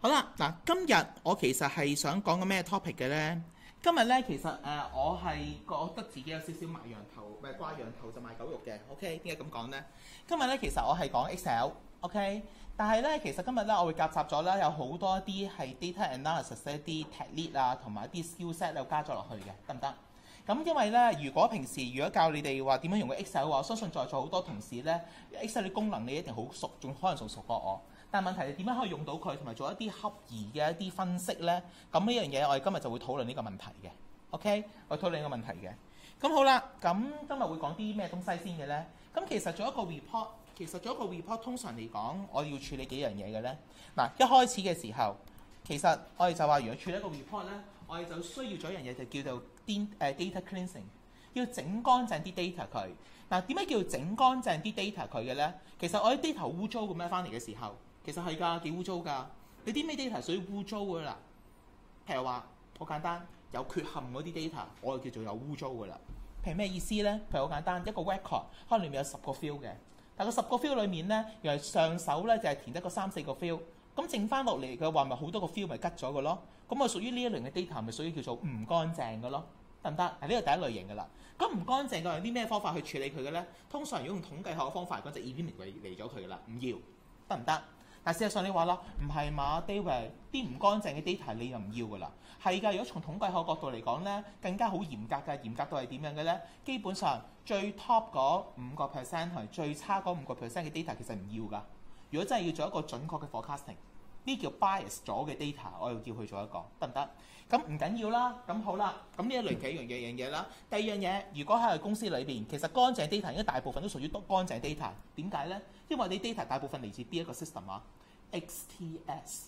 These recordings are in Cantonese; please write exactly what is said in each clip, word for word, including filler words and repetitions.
好啦，嗱，今日我其實係想講個咩 topic 嘅呢？今日呢，其實誒、呃、我係覺得自己有少少賣羊頭，唔係掛羊頭就賣狗肉嘅。OK，點解咁講呢？今日呢，其實我係講 Excel，OK，、okay？ 但係呢，其實今日呢，我會夾雜咗啦，有好多一啲係 data analysis 一啲 technique 啊，同埋一啲 skill set 又加咗落去嘅，得唔得？咁因為咧，如果平時如果教你哋話點樣用個 Excel 嘅話，我相信在座好多同事咧 ，Excel 啲功能你一定好熟，仲可能仲熟過我。但係問題係點樣可以用到佢，同埋做一啲恰宜嘅一啲分析咧？咁呢樣嘢我哋今日就會討論呢個問題嘅。OK， 我討論呢個問題嘅。咁好啦，咁今日會講啲咩東西先嘅咧？咁其實做一個 report， 其實做一個 report 通常嚟講，我要處理幾樣嘢嘅咧。嗱，一開始嘅時候，其實我哋就話，如果處理一個 report 咧，我哋就需要做一樣嘢，就叫做 data cleansing， 要整乾淨啲 data 佢。嗱，點解叫整乾淨啲 data 佢嘅咧？其實我啲 data 污糟咁樣翻嚟嘅時候，其實係㗎，幾污糟㗎。你啲咩 data 屬於污糟㗎啦？譬如話好簡單，有缺陷嗰啲 data，我就叫做有污糟㗎啦。譬如咩意思咧？譬如好簡單，一個 record 可能裡面有十個 field 嘅，但係個十個 field 裡面咧，原來上手咧就係填得個三四個 field。咁剩翻落嚟嘅話，咪好多個 field 咪吉咗嘅咯。咁啊，屬於呢一類嘅 data 咪屬於叫做唔乾淨嘅咯，得唔得？係呢個第一類型嘅啦。咁唔乾淨嘅用啲咩方法去處理佢嘅咧？通常如果用統計學嘅方法，嗰隻 eliminate 嚟咗佢嘅啦，唔要，得唔得？但事實上你話啦，唔係嘛 David 啲唔乾淨嘅 data 你又唔要嘅啦。係㗎，如果從統計學角度嚟講咧，更加好嚴格㗎。嚴格到係點樣嘅咧？基本上最 top 嗰五個 percent 同最差嗰五個 percent 嘅 data 其實唔要㗎。如果真係要做一個準確嘅 forecasting，呢叫 bias 咗嘅 data， 我要叫佢做一個，得唔得？咁唔緊要啦，咁好啦，咁呢一類幾樣嘢樣嘢啦。第二樣嘢，如果喺公司裏邊，其實乾淨 data 應該大部分都屬於乾淨 data。點解咧？因為你 data 大部分嚟自邊一個 system 啊 ？X T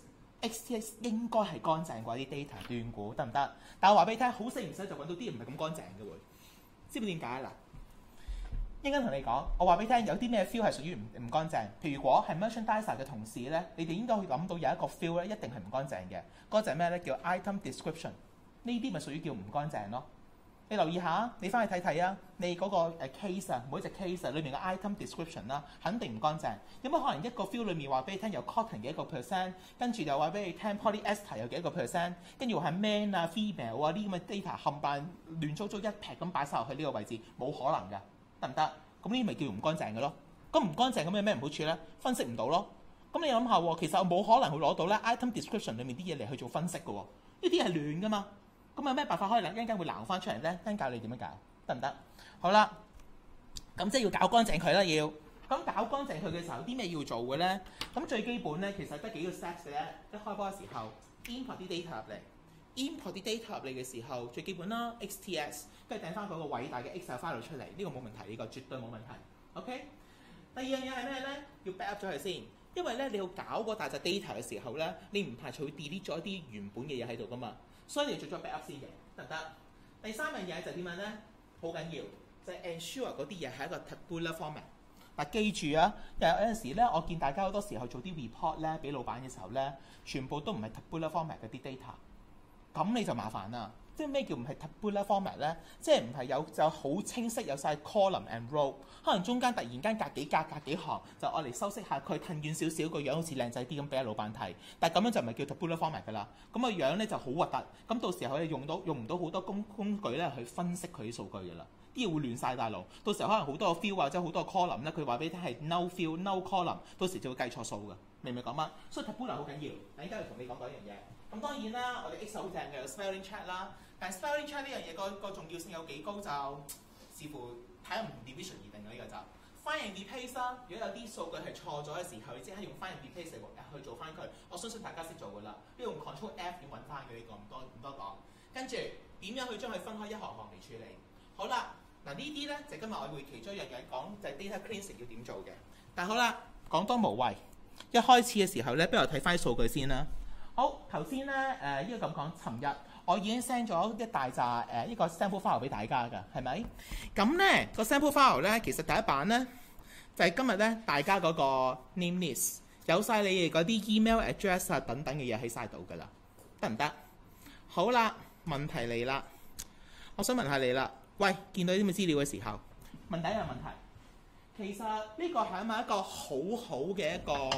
S，X T S 應該係乾淨過啲 data 斷估，得唔得？但係我話俾你聽，好死唔死就揾到啲唔係咁乾淨嘅喎，知唔知點解啊？嗱。應該同你講，我話俾你聽，有啲咩 feel 係屬於唔唔乾淨。譬如如果係 merchandiser 嘅同事咧，你哋應該會諗到有一個 feel 咧，一定係唔乾淨嘅。嗰就係咩咧？叫 item description。呢啲咪屬於叫唔乾淨咯。你留意下，你翻去睇睇啊，你嗰個 case 啊，每一隻 case 啊，裏面嘅 item description 啦，肯定唔乾淨。有冇可能一個 feel 裏面話俾你聽有 cotton 嘅一個 percent， 跟住又話俾你聽 polyester 有幾多個 percent， 跟住話係 man 啊 female 啊呢啲咁嘅 data 冚唪唥亂糟糟一劈咁擺晒落去呢個位置，冇可能㗎。得唔得？咁呢啲咪叫唔乾淨嘅咯？咁唔乾淨咁有咩唔好處咧？分析唔到咯。咁你諗下喎，其實我冇可能會攞到咧 item description 裡面啲嘢嚟去做分析嘅喎。呢啲係亂㗎嘛。咁有咩辦法可以一陣間會撈翻出嚟咧？一陣教你點樣搞，得唔得？好啦，咁即係要搞乾淨佢啦，要。咁搞乾淨佢嘅時候，啲咩要做嘅咧？咁最基本咧，其實得幾個 steps 嘅咧。一開波嘅時候 ，import 啲 data 入嚟。import 啲 data 入嚟嘅時候，最基本啦 ，X T S， 跟住掟翻嗰個偉大嘅 Excel file 出嚟，呢、這個冇問題，呢、這個絕對冇問題。OK。第二樣嘢係咩咧？要 backup 咗佢先，因為咧你要搞嗰大隻 data 嘅時候咧，你唔排除會 delete 咗一啲原本嘅嘢喺度噶嘛，所以你要做咗 backup 先嘅，得唔得？第三樣嘢就點樣咧？好緊要，就係、是、ensure 嗰啲嘢係一個 tabular format。嗱，記住啊，有有陣時咧，我見大家好多時候做啲 report 咧，俾老闆嘅時候咧，全部都唔係 tabular format 嗰啲 data。咁你就麻煩啦，即係咩叫唔係 tabular format 咧？即係唔係有就好清晰有晒 column and row， 可能中間突然間隔幾格隔幾行，就愛嚟修飾下佢，褪遠少少個樣好似靚仔啲咁俾阿老闆睇。但係咁樣就唔係叫 tabular format 㗎啦。咁個樣咧就好核突。咁到時候你用到用唔到好多工工具咧去分析佢啲數據㗎啦。啲嘢會亂晒大路，到時候可能好多個 field 或者好多個 column 咧，佢話俾你聽係 no field no column， 到時就會計錯數㗎。明唔明講乜？所以 tabular 好緊要。我而家要同你講嗰樣嘢。咁當然啦，我哋 Excel 好正嘅，有 spelling check 啦。但係 spelling check 呢樣嘢個個重要性有幾高就視乎睇下唔同 division 而定嘅呢、這個就 find and replace 啦。如果有啲數據係錯咗嘅時候，你即刻用 find and replace 去做翻佢。我相信大家識做㗎啦。呢用 control F 要揾翻嘅呢個唔多唔多講。跟住點樣去將佢分開一行行嚟處理？好啦，嗱呢啲咧就今日我會其中一樣嘢講就係 data cleansing 要點做嘅。但係好啦，講多無謂。一開始嘅時候咧，不如我睇翻啲數據先啦。好，頭先咧誒呢個咁講，尋日我已經 send 咗一大扎誒呢個 sample file 俾大家㗎，係咪？咁咧個 sample file 咧，其實第一版咧就係、是、今日咧大家嗰個 name list 有晒你哋嗰啲 email address 啊等等嘅嘢喺晒度㗎啦，得唔得？好啦，問題嚟啦，我想問下你啦，喂，見到啲咁嘅資料嘅時候，問第一個問題，其實呢個係咪一個好好嘅一個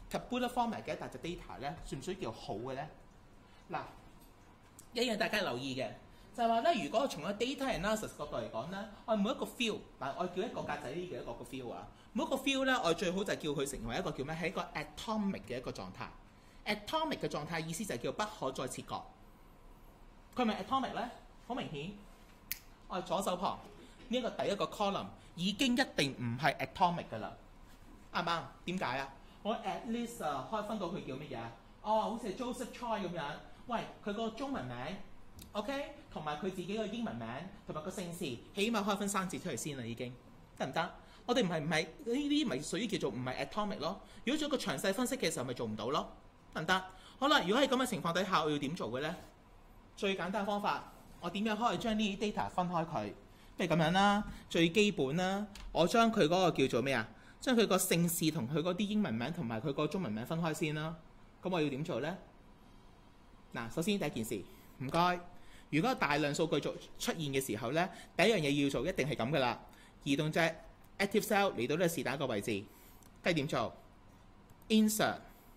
tabular format 嘅一大隻 data 咧，算唔算叫好嘅咧？嗱，一樣大家留意嘅就係話咧，如果從個 data analysis 角度嚟講咧，我每一個 field， 嗱我叫一個格仔呢嘅一個個 field 啊，每一個 field 咧，我最好就係叫佢成為一個叫咩？係一個 atomic 嘅一個狀態。atomic 嘅狀態意思就係叫不可再切割。佢係咪 atomic 咧？好明顯，我係左手旁呢一個第一個 column 已經一定唔係 atomic 㗎啦，啱唔啱？點解啊？我 at least 啊可以分到佢叫乜嘢？哦，好似係 Joseph Choi 咁樣。喂，佢個中文名 ，OK， 同埋佢自己個英文名同埋個姓氏，起碼可以分三字出嚟先啦，已經得唔得？我哋唔係唔係呢啲咪屬於叫做唔係 atomic 咯？如果做一個詳細分析嘅時候，咪做唔到咯，得唔得？好啦，如果喺咁嘅情況底下，我要點做嘅咧？最簡單方法，我點樣可以將呢啲 data 分開佢？不如咁樣啦，最基本啦，我將佢嗰個叫做咩啊？將佢個姓氏同佢嗰啲英文名同埋佢個中文名分開先啦。咁我要點做咧？嗱，首先第一件事，唔該。如果大量數據做出現嘅時候咧，第一樣嘢要做一定係咁噶啦。移動隻 active cell 嚟到呢個是但一個位置，跟住點做 ？Insert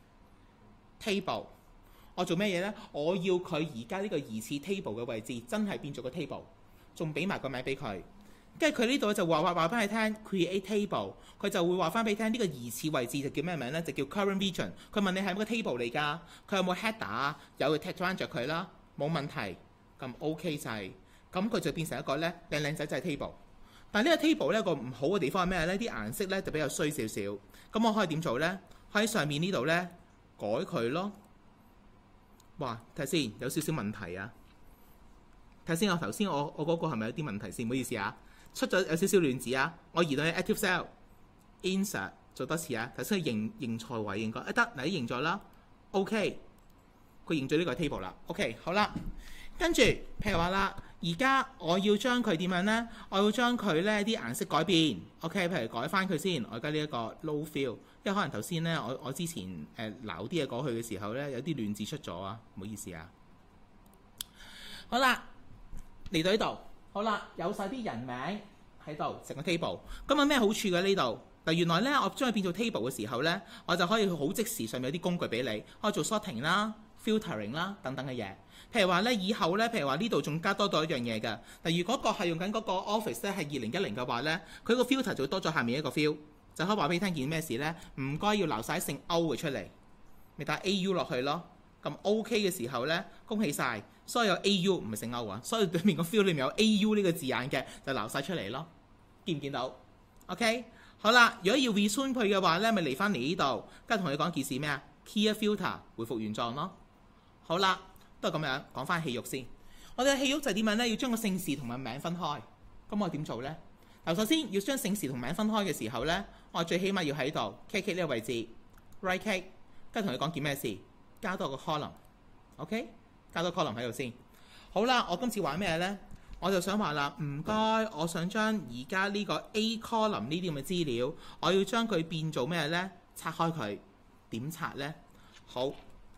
table。我做咩嘢咧？我要佢而家呢個疑似 table 嘅位置真係變做個 table， 仲俾埋個名俾佢。跟住佢呢度就話話話翻你聽 create table， 佢就會話翻俾你聽呢個疑似位置就叫咩名咧？就叫 current region。佢問你係咪個 table 嚟㗎？佢有冇 header 啊？有就 tag 翻著佢啦，冇問題。咁 OK 就係，咁佢就變成一個咧靚靚仔仔 table。但係呢個 table 咧個唔好嘅地方係咩咧？啲顏色咧就比較衰少少。咁我可以點做咧？喺上面呢度咧改佢咯。哇！睇下先，有少少問題啊！睇下先，我頭先我我嗰個係咪有啲問題先？唔好意思啊，出咗有少少亂字啊！我移動去 active cell insert 做多次啊！頭先佢認認錯位應該啊得，嗱啲認咗啦 ，OK， 佢認咗呢個 table 啦 ，OK 好啦。跟住譬如話啦，而家我要將佢點樣咧？我要將佢咧啲顏色改變 ，OK， 譬如改翻佢先。我而家呢一個 low fill， 因為可能頭先咧我我之前誒撈啲嘢過去嘅時候咧有啲亂字出咗啊，唔好意思啊。好啦，嚟到呢度，好啦，有晒啲人名喺度，成個 table。咁有咩好處嘅呢度？嗱，原來咧我將佢變做 table 嘅時候咧，我就可以好即時上面有啲工具俾你，可以做 sorting 啦、filtering 啦等等嘅嘢。譬如話咧，以後咧，譬如話呢度仲加多咗一樣嘢㗎。嗱，如果個係用緊嗰個 Office 咧係二零一零嘅話咧，佢個 filter 就會多咗下面一個 field， 就可以話俾你聽件咩事咧？唔該要留晒姓歐嘅出嚟，咪打 A U 落去咯。咁 OK 嘅時候咧，恭喜晒，所有 A U 唔係姓歐啊，所以對面個 field 裏面有 A U 呢個字眼嘅就留晒出嚟咯。見唔見到 ？OK， 好啦，如果要 resume 佢嘅話咧，咪嚟翻嚟呢度，跟住同你講件事咩啊 ？Clear filter 回復原狀咯。好啦。都係咁樣講翻戲肉先。我哋嘅戲肉就係點樣咧？要將個姓氏同埋名分開。咁我點做咧？嗱，首先要將姓氏同名分開嘅時候咧，我最起碼要喺度 click click 呢個位置 right click， 跟住同你講件咩事，加多個 column，OK， 加多 column 喺度先。好啦，我今次話咩咧？我就想話啦，唔該，我想將而家呢個 A column 呢啲咁嘅資料，我要將佢變做咩咧？拆開佢，點拆咧？好。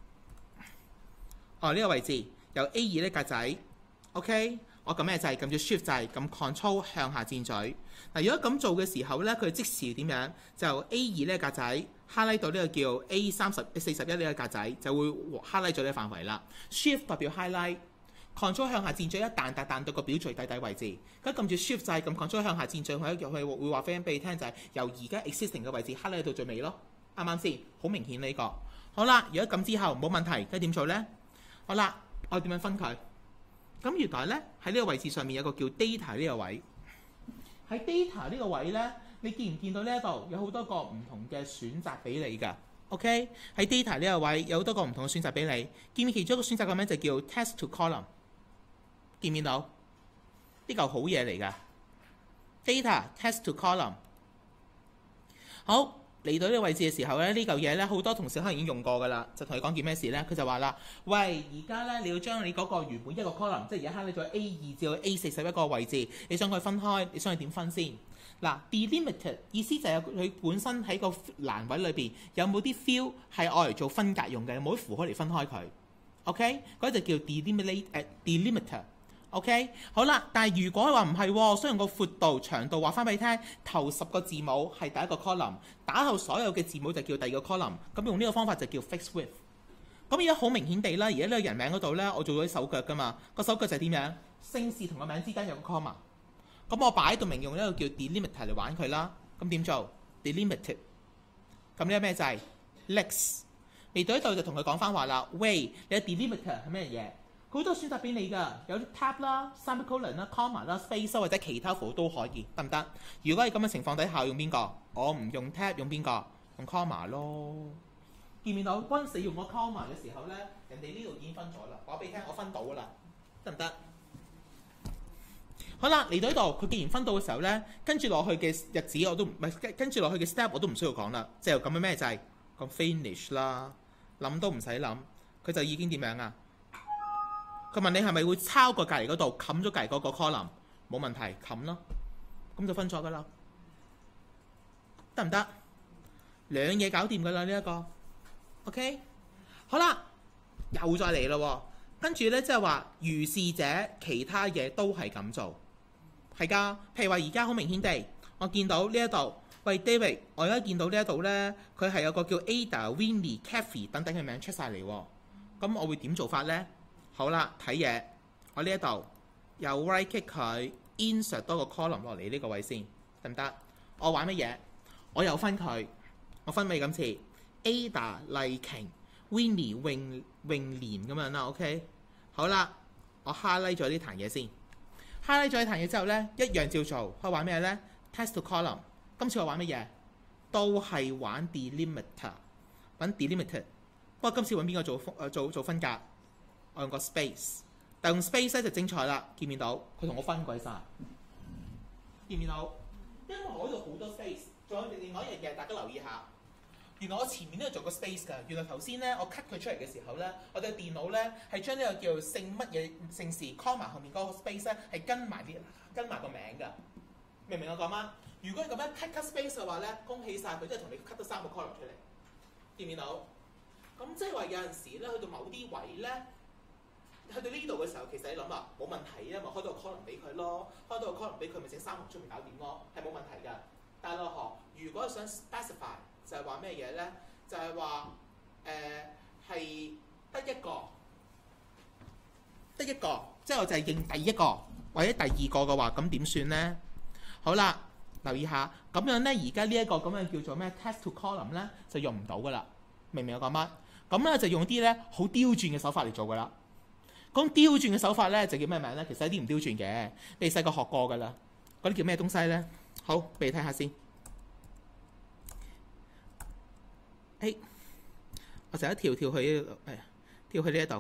哦，呢、這個位置由 A 二呢格仔 ，OK， 我撳咩掣？撳住 Shift 掣，撳 Control 向下箭嘴。嗱，如果咁做嘅時候咧，佢即時點樣？就 A 二呢格仔 highlight 到呢個叫 A 三十四十一呢個格仔，就會 highlight 咗呢個範圍啦。Shift 代表 highlight，Control 向下箭嘴一彈彈彈到個表最底底位置。咁撳住 Shift 掣，撳 Control 向下箭嘴，佢佢會話俾你聽就係由而家 existing 嘅位置 highlight 到最尾咯。啱啱先？好明顯呢、這個。好啦，如果咁之後冇問題，咁點做咧？好啦，我點樣分佢？咁原來咧喺呢個位置上面有個叫 data 呢個位。喺 data 呢個位咧，你見唔見到呢一度有好多個唔同嘅選擇俾你㗎 ？OK， 喺 data 呢個位有好多個唔同嘅選擇俾你。見唔見其中一個選擇嘅名就叫 text to column？ 見唔見到？呢嚿好嘢嚟㗎 ，data text to column。好。嚟到呢個位置嘅時候咧，呢嚿嘢咧好多同事可能已經用過㗎啦，就同你講件咩事咧？佢就話啦：喂，而家咧你要將你嗰個原本一個 column， 即係而家你咗 A 二至到 A 四十一個位置，你想佢分開，你想佢點分先？嗱 delimited 意思就係佢本身喺個欄位裏邊有冇啲 field 係愛嚟做分隔用嘅，有冇啲符號嚟分開佢 ？OK， 嗰就叫 delimit 誒 delimiter。 OK， 好啦，但係如果話唔係喎，雖然個闊度、長度話翻俾你聽，頭十個字母係第一個 column，打後所有嘅字母就叫第二個 column，咁用呢個方法就叫 fixed width。咁而家好明顯地啦，而家呢個人名嗰度咧，我做咗啲手腳噶嘛，個手腳就係點樣？姓氏同個名之間有個 comma， 咁我擺到明用呢個叫 delimiter 嚟玩佢啦。咁點做 delimited？ 咁呢個咩掣 lex 嚟到呢度就同佢講翻話啦，喂，你嘅 delimiter 係咩嘢？好多選擇俾你㗎，有 tab 啦、semicolon 啦、comma 啦、space 或者其他符號都可以，得唔得？如果係咁嘅情況底下，用邊個？我唔用 tab，用邊個？用 comma 咯。見唔見到？嗰陣時用個 comma 嘅時候咧，人哋呢度已經分咗啦。話俾你聽，我分到㗎啦，得唔得？好啦，嚟到呢度，佢既然分到嘅時候咧，跟住落去嘅日子我都唔係跟住落去嘅 step 我都唔需要講啦，即係咁樣咩掣？咁 finish 啦，諗都唔使諗，佢就已經點樣啊？佢問你係咪會抄過隔離嗰度，冚咗隔離嗰個 column？ 冇問題，冚咯，咁就分咗㗎啦，得唔得？兩嘢搞掂㗎啦，呢一個 OK。好啦，又再嚟咯，跟住咧即係話如是者其他嘢都係咁做，係㗎。譬如話而家好明顯地，我見到呢一度，喂 David，我而家見到呢一度咧，佢係有個叫 Ada、Winnie、Kathy 等等嘅名出晒嚟，咁我會點做法咧？好啦，睇嘢，我呢一度又 right click 佢 insert 多個 column 落嚟呢個位先，得唔得？我玩乜嘢？我又分佢，我分俾今次 Ada 麗瓊 Winnie 泳泳蓮咁樣啦 ，OK？ 好啦，我 highlight 咗呢壇嘢先 ，highlight 咗呢壇嘢之後咧，一樣照做，可以玩咩咧 ？Text to column， 今次我玩乜嘢？都係玩 delimiter， 玩 delimiter， 不過今次揾邊個做誒做做分隔？我用個 space， 但用 space 咧就精彩啦，見唔見到？佢同我分鬼晒，見唔見到？因為我呢度好多 space， 仲有另外一樣嘢，大家留意下。原來我前面都有做個 space 㗎。原來頭先咧我 cut 佢出嚟嘅時候咧，我哋電腦咧係將呢個叫姓乜嘢姓氏 comma 後面嗰個 space 咧係跟埋啲跟埋個名㗎。明唔明我講乜？如果你咁樣 cut cut space 嘅話咧，恭喜晒佢，即係同你 cut 咗三個 column 出嚟。見唔見到？咁即係話有陣時咧，去到某啲位咧。去到呢度嘅時候，其實你諗啊，冇問題啊，咪開到個 column 俾佢咯，開到個 column 俾佢，咪寫三行出面搞掂咯，係冇問題㗎。但係落學，如果想 specify 就係話咩嘢咧？就係話誒係得一個，得一個，即係我就係認第一個或者第二個嘅話，咁點算咧？好啦，留意下，咁樣咧，而家呢一個咁樣叫做咩 text to column 咧，就用唔到㗎啦。明唔明我講乜？咁咧就用啲咧好刁鑽嘅手法嚟做㗎啦。講刁鑽嘅手法咧，就叫咩名咧？其實有啲唔刁鑽嘅，你細個學過㗎啦。嗰啲叫咩東西咧？好，俾你睇下先。誒，我成日跳跳去呢度，誒，跳去呢一度。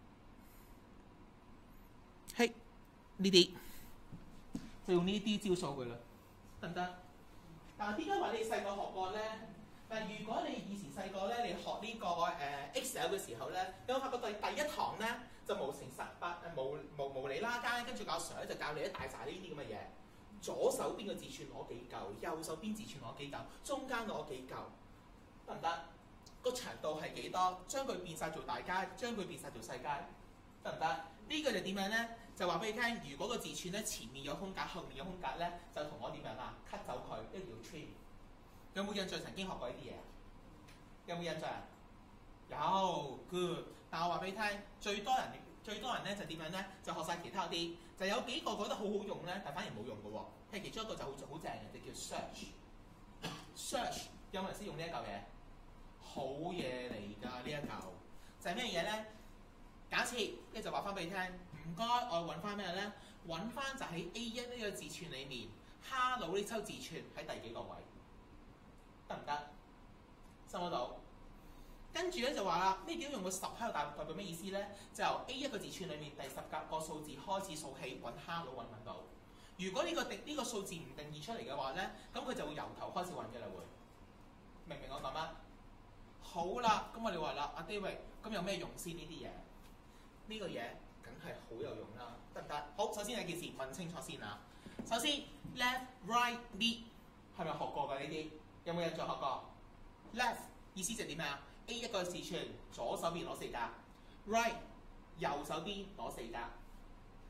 嘿，呢啲就用呢啲招數㗎啦，得唔得？但係點解話你細個學過咧？但係如果你以前細個咧，你學呢、這個誒、呃、Excel 嘅時候咧，你有冇發覺第第一堂咧就無乘十八誒無無無厘啦間，跟住教 Sir 咧就教你一大紮呢啲咁嘅嘢。左手邊嘅字串攞幾嚿，右手邊字串攞幾嚿，中間攞幾嚿，得唔得？個長度係幾多？將佢變晒做大街，將佢變晒做細街，得唔得？呢、這個就點樣咧？就話俾你聽，如果個字串咧前面有空格，後面有空格咧，就同我點樣啊 cut 走佢，一定要 trim。有冇印象曾經學過呢啲嘢？有冇印象？有 good。但我話俾你聽，最多人最多人咧就點樣咧？就學晒其他啲，就有幾個覺得好好用咧，但反而冇用嘅喎。譬如其中一個就好好正嘅，就叫 search。search 有冇人識用呢一嚿嘢？好嘢嚟㗎呢一嚿，就係咩嘢咧？假設咧就話翻俾你聽，唔該，我揾翻咩咧？揾翻就喺 A 一呢個字串裡面 ，hello 呢抽字串喺第幾個位？得唔得？收唔收到？跟住咧就話啦，呢點用個十喺度代代表咩意思咧？就由 A 一個字串裡面第十格個數字開始數起，揾 hello 揾唔揾到？如果呢個定呢個數字唔定義出嚟嘅話咧，咁佢就會由頭開始揾嘅啦會。明唔明我講乜？好啦，咁我哋話啦，阿 David，咁有咩用先呢啲嘢？呢個嘢梗係好有用啦，得唔得？好，首先有件事問清楚先啊。首先 left、right、mid 係咪學過㗎呢啲？有冇印象學過 ？left 意思就點啊 ？A 一個字串，左手邊攞四格 ；right 右手邊攞四格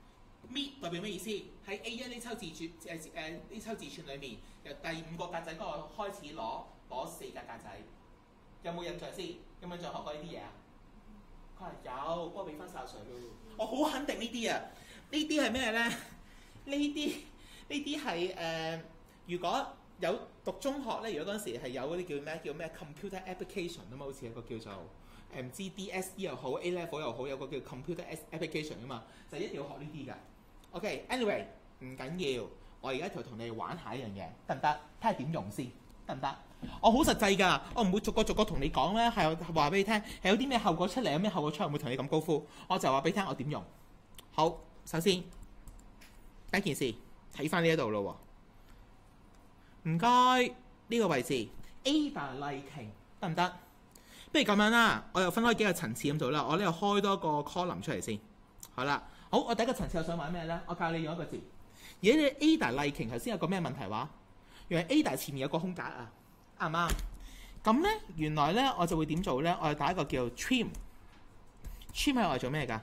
，mid 代表咩意思？喺 A 一呢抽字串誒誒呢抽字串裏面，由第五個格仔嗰個開始攞攞四格格仔，有冇印象先？有冇印象學過呢啲嘢啊？佢話有，不過俾翻晒水咯。我好肯定呢啲啊！呢啲係咩咧？呢啲呢啲係誒，如果有讀中學咧，如果嗰陣時係有嗰啲叫咩叫咩 computer application 啊嘛，好似有個叫做誒唔知 D S E 又好 A level 又好，有個叫 computer application 啊嘛，就一定要學呢啲㗎。OK，anyway 唔緊要，我而家就同你哋玩下一樣嘢，得唔得？睇下點用先，得唔得？我好實際㗎，我唔會逐個逐個同你講咧，係話俾你聽係有啲咩後果出嚟，有咩後果出嚟，我唔會同你咁高呼，我就話俾你聽我點用。好，首先第一件事睇翻呢一度咯喎，唔該呢個位置 Ada Liking 得唔得？不如咁樣啦，我又分開幾個層次咁做啦，我呢度開多個 column 出嚟先。好啦，好，我第一個層次我想玩咩咧？我教你用一個字。而家你 Ada Liking 頭先有個咩問題話？原來 Ada 前面有個空格啊，啱唔啱？咁咧原來咧我就會點做咧？我就打一個叫 trim。trim 係我嚟做咩㗎？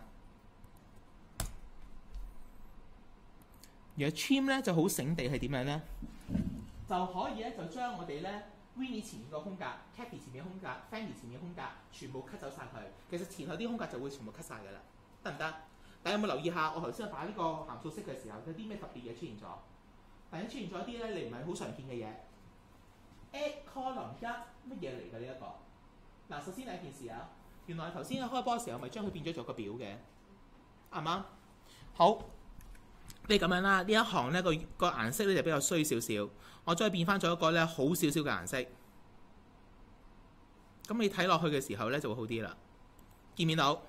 而 trim 咧就好醒地係點樣咧？就可以咧就將我哋咧 Winnie 前面個空格、Kathy 前面空格、Fanny 前面空格全部 cut 走晒佢。其實前後啲空格就會全部 cut 晒㗎啦，得唔得？大家有冇留意下？我頭先擺呢個函數式嘅時候，有啲咩特別嘢出現咗？突然出現咗啲咧，你唔係好常見嘅嘢。Add column 一乜嘢嚟㗎呢一個？嗱，首先第一件事啊，原來頭先開波嘅時候咪將佢變咗做個表嘅，啱唔啱？好，不如咁樣啦，呢一行咧個個顏色咧就比較衰少少，我將佢變翻咗一個咧好少少嘅顏色。咁你睇落去嘅時候咧就會好啲啦，見唔見到？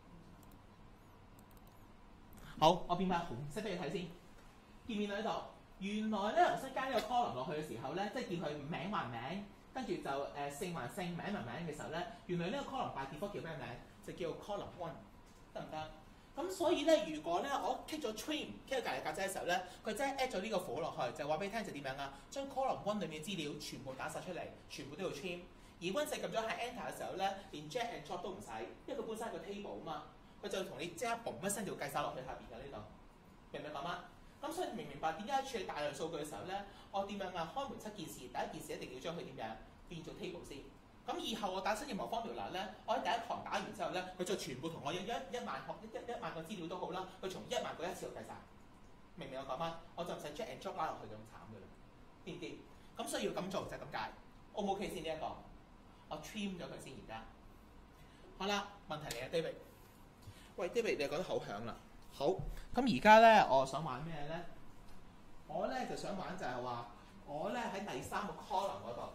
好，我變翻紅色俾你睇先，見唔見到呢度？原來咧頭先加呢個 column 落去嘅時候咧，即係見佢名還名，跟住就誒、呃、姓還姓，名還名嘅時候咧，原來呢個 column by default 叫咩名？就叫 column one， 得唔得？咁所以咧，如果咧我 click 咗 trim，click 咗隔離格仔嘅時候咧，佢真係 add 咗呢個符落去，就話俾你聽就點樣啊？將 column one 裏面嘅資料全部打晒出嚟，全部都要 trim。而 Win 四撳咗喺 enter 嘅時候咧，連 drag and drop 都唔使，因為佢本身係個 table 啊嘛，佢就同你即刻嘣一聲就計晒落去下邊㗎呢度，明唔明白嗎？咁所以明唔明白點解處理大量數據嘅時候咧，我點樣啊？開門七件事，第一件事一定要將佢點樣變做 table 先。咁以後我打出任何 formula 咧，我喺第一行打完之後咧，佢就全部同我一一一萬學一一一萬個資料都好啦，佢從一萬個一次度計晒，明唔明我講乜？我就唔使 drag and drop 拉落去咁慘㗎啦，知唔知？咁所以要咁做就係咁解。O 唔 OK 先呢一個？我 trim 咗佢先而家。好啦，問題嚟啊 ，David。喂 ，David，你講得好響啦。好，咁而家咧，我想玩咩咧？我咧就想玩就係話，我咧喺第三個 column 嗰度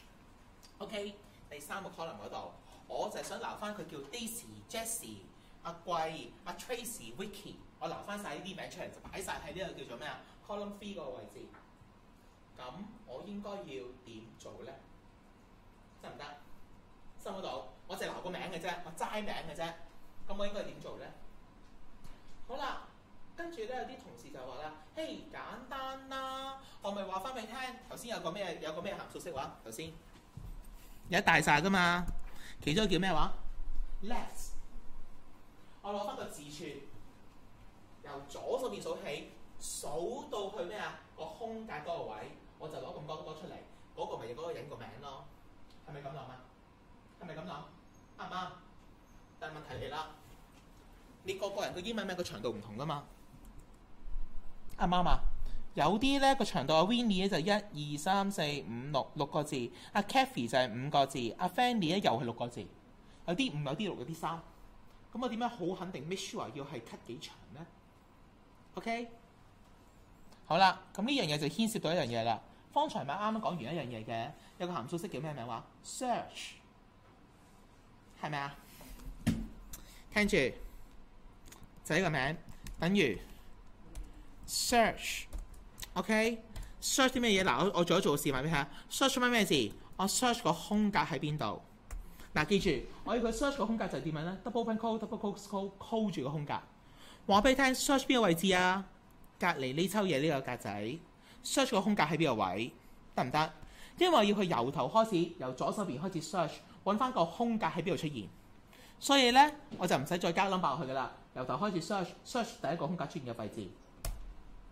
，OK， 第三個 column 嗰度，我就係想留翻佢叫 Daisy、Jessie、阿貴、阿 Tracy、Vicky， 我留翻晒呢啲名出嚟，就擺晒喺呢個叫做咩啊 column three 嗰個位置。咁我應該要點做咧？得唔得？收唔收到？我淨係留個名嘅啫，我齋名嘅啫。咁我應該點做咧？好啦，跟住咧有啲同事就話啦，嘿，簡單啦，我咪話翻俾你聽，頭先有個咩有個咩函數式話，頭先有一大晒噶嘛，其中一個叫咩話 ？Left， 我攞翻個字串，由左手邊數起，數到去咩啊？個空格嗰個位，我就攞咁多咁多出嚟，嗰、那個咪嗰個人個名咯，係咪咁諗啊？係咪咁諗？啱唔啱？但係問題嚟啦。你個個人個英文名個長度唔同噶嘛？啱唔啱啊？有啲咧個長度阿 Winnie 咧就一二三四五六六個字，阿 Kathy 就係五個字，阿 Fanny 咧又係六個字，有啲五有啲六有啲三。咁我點樣好肯定 make sure 要係 cut 幾長咧 ？OK， 好啦，咁呢樣嘢就牽涉到一樣嘢啦。方才咪啱啱講完一樣嘢嘅，有個函數式叫咩名話 ？Search 係咪啊？聽住。就係呢個名，等於 search，OK？search 啲咩嘢？嗱，我我做一做示範俾你睇下。search 乜咩字？我 search 個空格喺邊度？嗱，記住，我要佢 search 個空格就係點樣咧 ？double open code，double close code，code 住個空格。話俾你聽 ，search 邊個位置啊？隔離呢抽嘢呢個格仔 ，search 個空格喺邊個位？得唔得？因為我要佢由頭開始，由左手邊開始 search，揾翻個空格喺邊度出現。所以咧，我就唔使再加 number 落去噶啦。由頭開始 search，search 第一個空格出現嘅位置。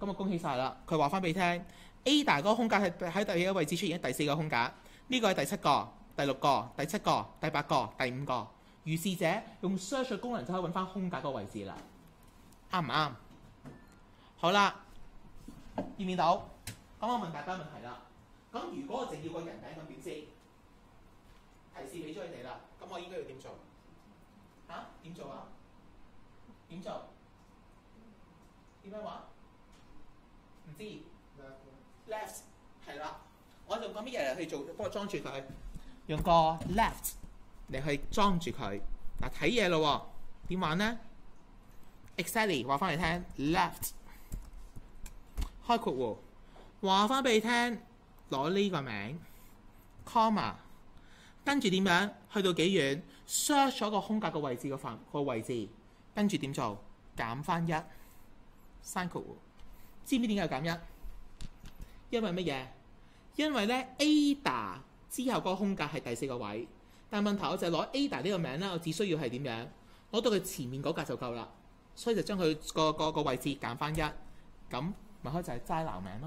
咁我恭喜晒啦！佢話翻俾你聽 ，A 大嗰個空格係喺第幾個位置出現？第四個空格，呢個係第七個、第六個、第七個、第八個、第五個。如是者用 search 嘅功能就可以揾翻空格嗰個位置啦，啱唔啱？好啦，見唔見到？咁我問大家問題啦。咁如果我淨要個人名咁點先？提示俾咗你哋啦，咁我應該要點做？嚇、啊？點做啊？點做？點樣話？唔知 left 係啦，我用個乜嘢嚟去做？幫我裝住佢，用個 left 嚟去裝住佢。嗱，睇嘢咯喎，點玩呢 ？Exactly 話翻嚟聽 left 開括弧，話翻俾你聽，攞呢個名 comma， 跟住點樣去到幾遠 search 咗個空格個位置個範個位置，跟住點做？減翻一刪括弧。知唔知點解要減一？因為乜嘢？因為咧 Ada 之後嗰個空格係第四個位，但問題我就係攞 Ada 呢個名咧，我只需要係點樣攞到佢前面嗰格就夠啦，所以就將佢個個個位置減翻一，咁咪可以就係齋撈名咯。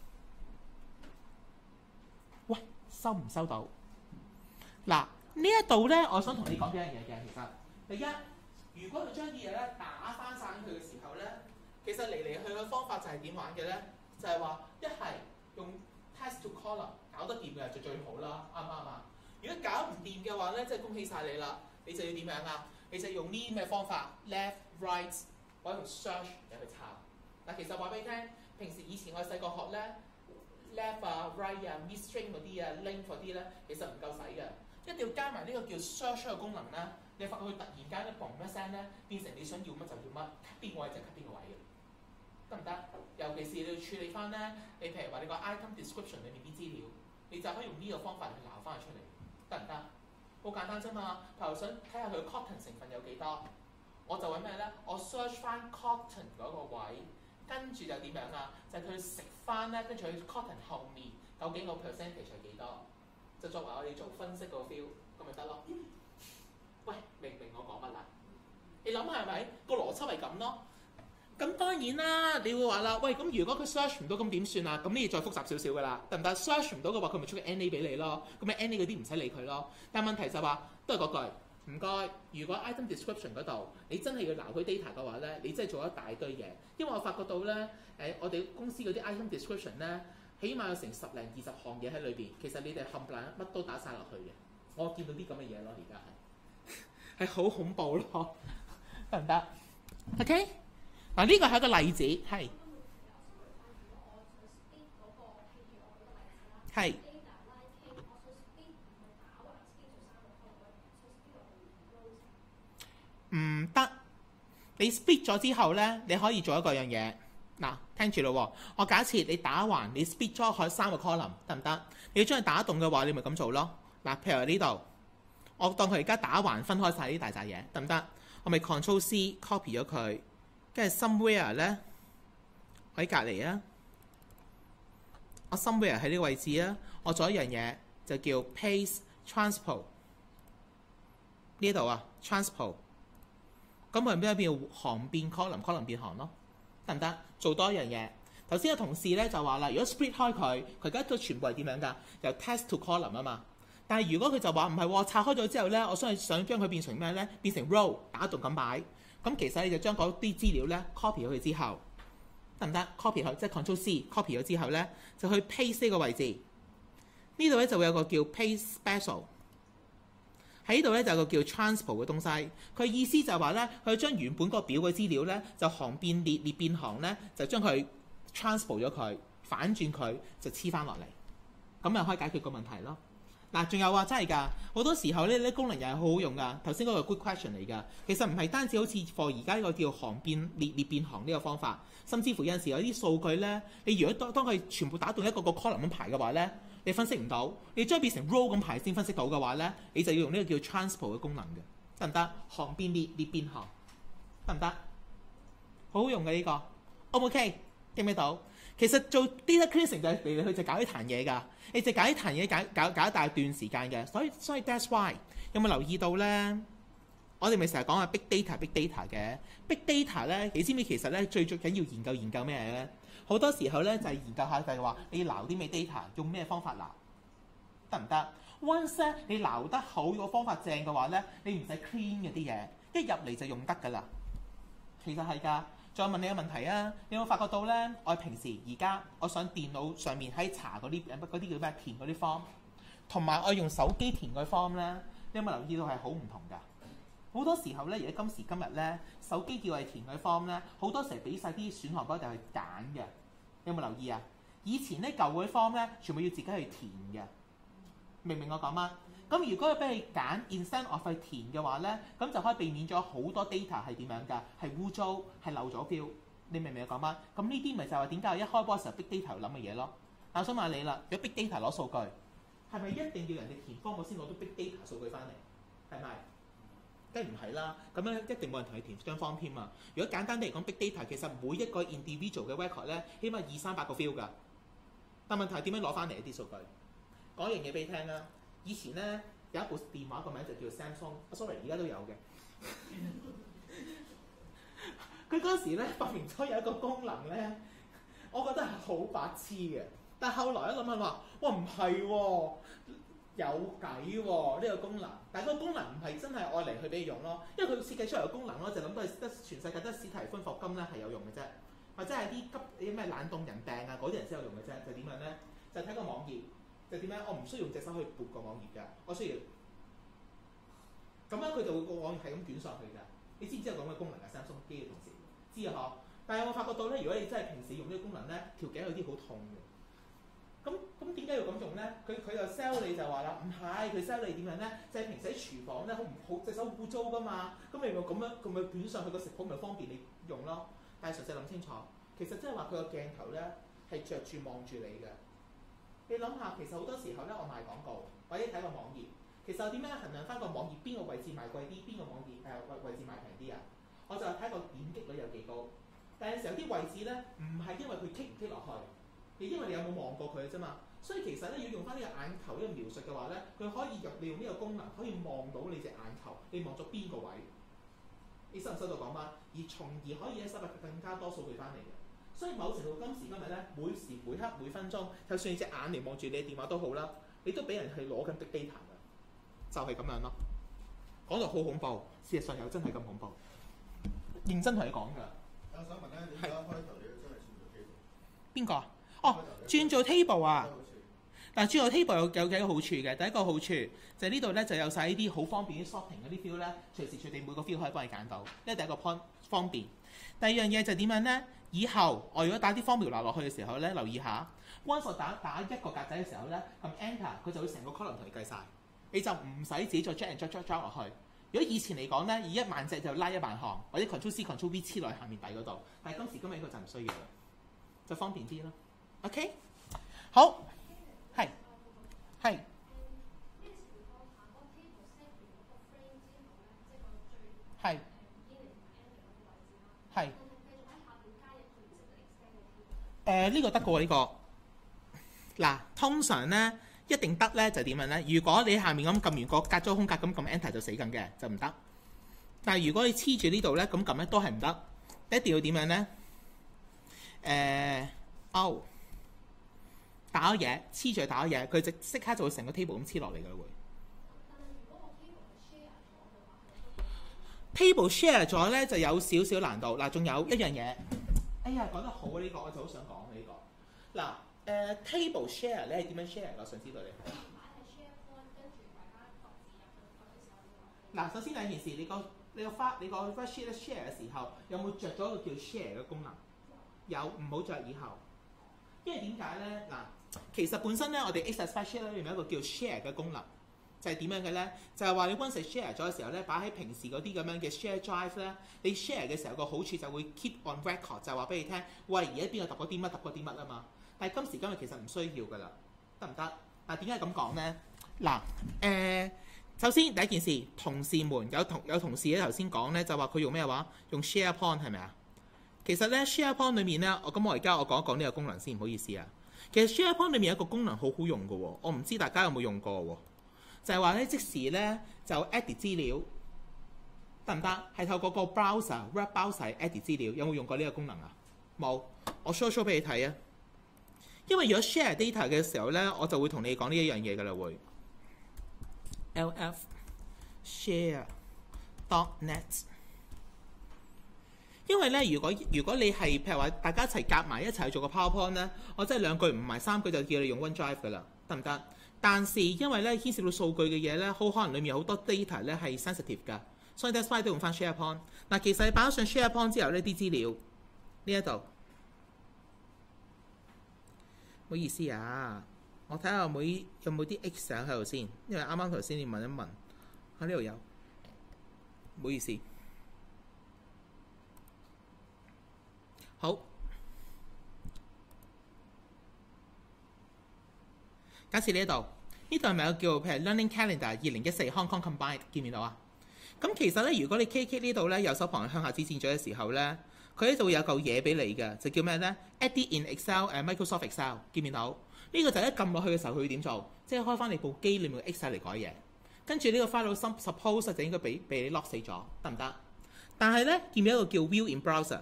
喂，收唔收到？嗱，呢一度咧，我想同你講幾樣嘢嘅。其實第一，如果佢將啲嘢咧打翻晒佢嘅時候咧，其實嚟嚟去去嘅方法就係點玩嘅咧？就係話一係用 test to column 搞得掂嘅就最好啦，啱唔啱啊？如果搞唔掂嘅話咧，即係恭喜晒你啦！你就要點樣啊？你就用呢咩方法 left right 或者用 search 嚟去查。嗱，其實話俾你聽，平時以前我細個學咧 left 啊 right 啊 mid string 嗰啲啊 link 嗰啲咧，其實唔夠使嘅，一定要加埋呢個叫 search 嘅功能咧，你發覺佢突然間咧嘣一聲咧，變成你想要乜就要乜，邊個位就係邊個位嘅。得唔得？尤其是你要處理翻咧，你譬如話你個 item description 裏面啲資料，你就可以用呢個方法去撈翻佢出嚟，得唔得？好簡單啫嘛。譬如想睇下佢 cotton 成分有幾多，我就揾咩咧？我 search 翻 cotton 嗰個位，跟住就點樣啊？就係佢食翻咧，跟住佢 cotton 後面究竟個 percentage 係幾多，就作為我哋做分析個 feel， 咁咪得咯。喂，明唔明我講乜啦？你諗下係咪個邏輯係咁咯？咁當然啦，你會話啦，喂，咁如果佢 search 唔到，咁點算啊？咁呢嘢再複雜少少噶啦，得唔得 ？search 唔到嘅話，佢咪出個 N A 俾你咯。咁咪 N A 嗰啲唔使理佢咯。但問題就話，都係嗰句，唔該。如果 item description 嗰度，你真係要撈佢 data 嘅話咧，你真係做一大堆嘢。因為我發覺到咧，誒、呃，我哋公司嗰啲 item description 咧，起碼有成十零二十項嘢喺裏邊。其實你哋冚唪唥乜都打晒落去嘅。我見到啲咁嘅嘢咯，而家係係好恐怖咯，得唔得 ？OK。嗱，呢個係一個例子，係係唔得。你 split 咗之後咧，你可以做一個樣嘢。嗱，聽住咯，我假設你打橫，你 split 咗開三個 column 得唔得？你要將佢打動嘅話，你咪咁做咯。嗱，譬如呢度，我當佢而家打橫分開晒呢大扎嘢，得唔得？我咪 control C copy 咗佢，跟住 somewhere 咧。喺隔離啊，我 somewhere 喺呢個位置啊，我做一樣嘢就叫 paste transpose 呢度啊 transpose， 咁咪邊一邊行變 column，column 變行咯，得唔得？做多一樣嘢。頭先個同事咧就話啦，如果 split 開佢，佢而家都全部係點樣㗎？由 test to column 啊嘛。但係如果佢就話唔係喎，拆開咗之後咧，我想係想將佢變成咩咧？變成 row 打戙咁擺。咁其實你就將嗰啲資料咧 copy 咗佢之後。得唔得 ？copy 佢，即係 control C，copy 咗之後咧，就去 paste 呢個位置。呢度咧就會有個叫 paste special。喺呢度咧就有個叫 transpose 嘅東西。佢意思就係話咧，佢將原本嗰個表嘅資料咧，就行變列，列變行咧，就將佢 transpose 咗佢，反轉佢就黐翻落嚟。咁又可以解決個問題咯。嗱，仲有話真係㗎，好多時候呢啲功能又係好好用㗎。頭先嗰個 good question 嚟㗎。其實唔係單止好似 for 而家呢個叫行變列，列變行呢個方法。甚至乎有陣時有啲數據咧，你如果當當佢全部打動一個個 column 咁排嘅話咧，你分析唔到，你將變成 row 咁排先分析到嘅話咧，你就要用呢個叫 transpose 嘅功能嘅，得唔得？行變列，列變行，得唔得？好好用嘅呢、這個 ，O 唔 OK？記唔記到？其實做 data cleansing 就嚟嚟去就搞呢壇嘢㗎，你就搞呢壇嘢搞搞搞一大段時間嘅，所以所以 that's why 有冇留意到咧？ 我哋咪成日講話 big data、big data 嘅 big data 咧，你知唔知其實咧最最緊要研究研究咩咧？好多時候咧就係、是、研究下就係話你撈啲咩 data，用咩方法撈得唔得 ？Once 你撈得好，個方法正嘅話咧，你唔使 clean 嗰啲嘢，一入嚟就用得㗎啦。其實係㗎。再問你個問題啊，你有冇發覺到咧？我平時而家我上電腦上面喺查嗰啲嗰啲叫咩填嗰啲 form， 同埋我用手機填嗰 form 咧，你有冇留意到係好唔同㗎？好多時候咧，而家今時今日咧，手機叫我哋填嗰 form 咧，好多時俾晒啲選項俾我哋去揀嘅。有冇留意啊？以前咧舊嗰啲 form 咧，全部要自己去填嘅。明唔明我講乜？咁如果俾你揀 instead of 去填嘅話咧，咁就可以避免咗好多 data 係點樣㗎？係污糟，係漏咗標。你明唔明我講乜？咁呢啲咪就係點解我一開波嘅時候 big data 諗嘅嘢咯？但我想問你啦，如果 big data 攞數據，係咪一定要人哋填 form 我先攞到 big data 數據翻嚟？係咪？梗係唔係啦？咁樣一定冇人同你填張 form 添啊！如果簡單啲嚟講 big data 其實每一個 individual 嘅 record 咧，起碼二三百個 field 㗎。但問題係點樣攞翻嚟一啲數據？講一樣嘢俾你聽啦。以前咧有一部電話個名就叫 Samsung，sorry 而家都有嘅。佢嗰時咧發明咗有一個功能咧，我覺得係好白痴嘅。但係後來一諗下話，哇唔係喎，有計喎呢個功能。但係個功能唔係真係愛嚟去俾你用咯，因為佢設計出嚟嘅功能咯，就諗到係得全世界得史提芬霍金咧係有用嘅啫，或者係啲急啲咩冷凍人病啊嗰啲人先有用嘅啫。就點樣咧？就睇個網頁。就點樣？我唔需要用隻手去撥個網頁㗎，我需要咁樣佢就會個網頁係咁捲上去㗎。你知唔知有咁嘅功能㗎？Samsung 機嘅同事知啊嗬。但係我發覺到咧，如果你真係平時用呢個功能咧，條頸有啲好痛嘅。咁咁點解要咁用咧？佢佢就 sell 你就話啦，唔係佢 sell 你點樣咧？就係、是、平時喺廚房咧好唔好隻手污糟㗎嘛。咁你咪咁樣咁咪捲上去個食譜咪方便你用咯。但係實際諗清楚，其實即係話佢個鏡頭咧係着住望住你嘅。你諗下，其實好多時候咧，我賣廣告或者睇個網頁，其實我點樣衡量翻個網頁邊個位置賣貴啲，邊個網頁誒位、呃、位置賣平啲啊？我就係睇個點擊率有幾高。但係有時候啲位置咧，唔係因為佢 click 唔 click 落去，而因為你有冇望過佢啫嘛。所以其實咧，要用翻呢個眼球呢個描述嘅話咧，佢可以入利用呢個功能，可以望到你隻眼球，你望咗邊個位，你收唔收到講乜？而從而可以咧收入更加多數據翻嚟嘅。所以某程度今時今日咧，每時每刻每分鐘，就算你隻眼嚟望住你嘅電話都好啦，你都俾人係攞緊 big data 㗎，就係、是、咁樣咯。講到好恐怖，事實上又真係咁恐怖，認真同你講㗎。 我想問咧，點解開頭你真係轉做 table？ 邊個啊？哦，轉做 table 啊！但係轉做 table 有有幾個好處嘅。第一個好處就係呢度咧就有晒呢啲好方便啲 sorting 嗰啲 field 咧，隨時隨地每個 field 可以幫你揀到。呢係第一個 point 方便。第二樣嘢就點樣咧？以後我如果打啲 formula 落去嘅時候咧，留意下 ，once 我打打一個格仔嘅時候咧，撳 enter 佢就會成個 column 同你計晒，你就唔使自己再 drag and drag drag 落去。如果以前嚟講咧，以一萬隻就拉一萬行，或者 control C control V 黐落去下面底嗰度，但係今時今日呢個就唔需要啦，就方便啲咯。OK， 好，係係。係係。誒呢個得過呢個嗱，通常咧一定得咧就點樣咧？如果你下面咁撳完個隔咗空格咁撳 enter 就死緊嘅，就唔得。但係如果你黐住呢度咧，咁撳咧都係唔得。一定要點樣咧？誒、呃，哦，打咗嘢，黐住打咗嘢，佢就即刻就會成個 table 咁黐落嚟嘅會。table share 咗咧就有少少難度。嗱，仲有一樣嘢。哎呀，講得好啊！呢、這個我就好想講呢、這個。嗱，誒、呃、table share 你係點樣 share？我想知道你。嗱，首先第一件事，你個你個花你個 sheet share 嘅時候，有冇着咗一個叫 share 嘅功能？有，唔好着以後。因為點解咧？嗱，其實本身咧，我哋 Access Sheet 咧裏面有一個叫 share 嘅功能，就係、是、點樣嘅咧？就係、是、話你 once share 咗嘅時候咧，擺喺平時嗰啲咁樣嘅 share drive 咧，你 share 嘅時候個好處就會 keep on record，就係話俾你聽，喂，而家邊個揼嗰啲乜揼嗰啲乜啊嘛。但係今時今日其實唔需要㗎啦，得唔得？嗱，點解咁講咧？嗱，誒、呃，首先第一件事，同事們有同有同事咧頭先講咧，就話佢用咩話？用 SharePoint 係咪啊？其實咧 SharePoint 裏面咧，我咁我而家我講一講呢個功能先，唔好意思啊。其實 SharePoint 裏面有一個功能好好用嘅喎，我唔知大家有冇用過喎。就係話咧，即時咧就 edit 資料， 得唔得？係透過個 browser web browser edit 資料，有冇用過呢個功能啊？冇，我 show show 俾你睇啊。因為如果 share data 嘅時候咧，我就會同你講呢一樣嘢㗎啦，會 lf share dot net。因為咧，如果如果你係譬如話大家一齊夾埋一齊去做個 PowerPoint 咧，我真係兩句唔埋三句就叫你用 OneDrive 㗎啦，得唔得？但是因為咧牽涉到數據嘅嘢咧，好可能裡面有好多 data 咧係 sensitive 㗎，所以 that's why 都用翻 SharePoint。嗱，其實你擺咗上 SharePoint 之後呢啲資料呢一度，唔好意思啊，我睇下有冇有冇啲 Excel 喺度先，因為啱啱頭先你問一問，喺呢度有，唔好意思。好，假設呢一度，呢度係咪有叫譬如 Learning Calendar 二零一四 Hong Kong Combined， 見唔見到啊？咁其實咧，如果你 click click 呢度咧，右手旁向下指箭咗嘅時候咧，佢呢度會有嚿嘢俾你嘅，就叫咩咧 ？Edit in Excel 誒、uh, Microsoft Excel， 見唔見到？呢、這個就一撳落去嘅時候，佢會點做？即係開翻你部機裡面嘅 Excel 嚟改嘢，跟住呢個 file suppose 就應該俾俾你 lock 死咗，得唔得？但係咧，見唔見一個叫 View in Browser？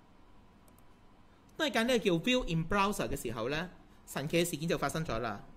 當你揀呢個叫 View in Browser 嘅時候咧，神奇嘅事件就發生咗啦。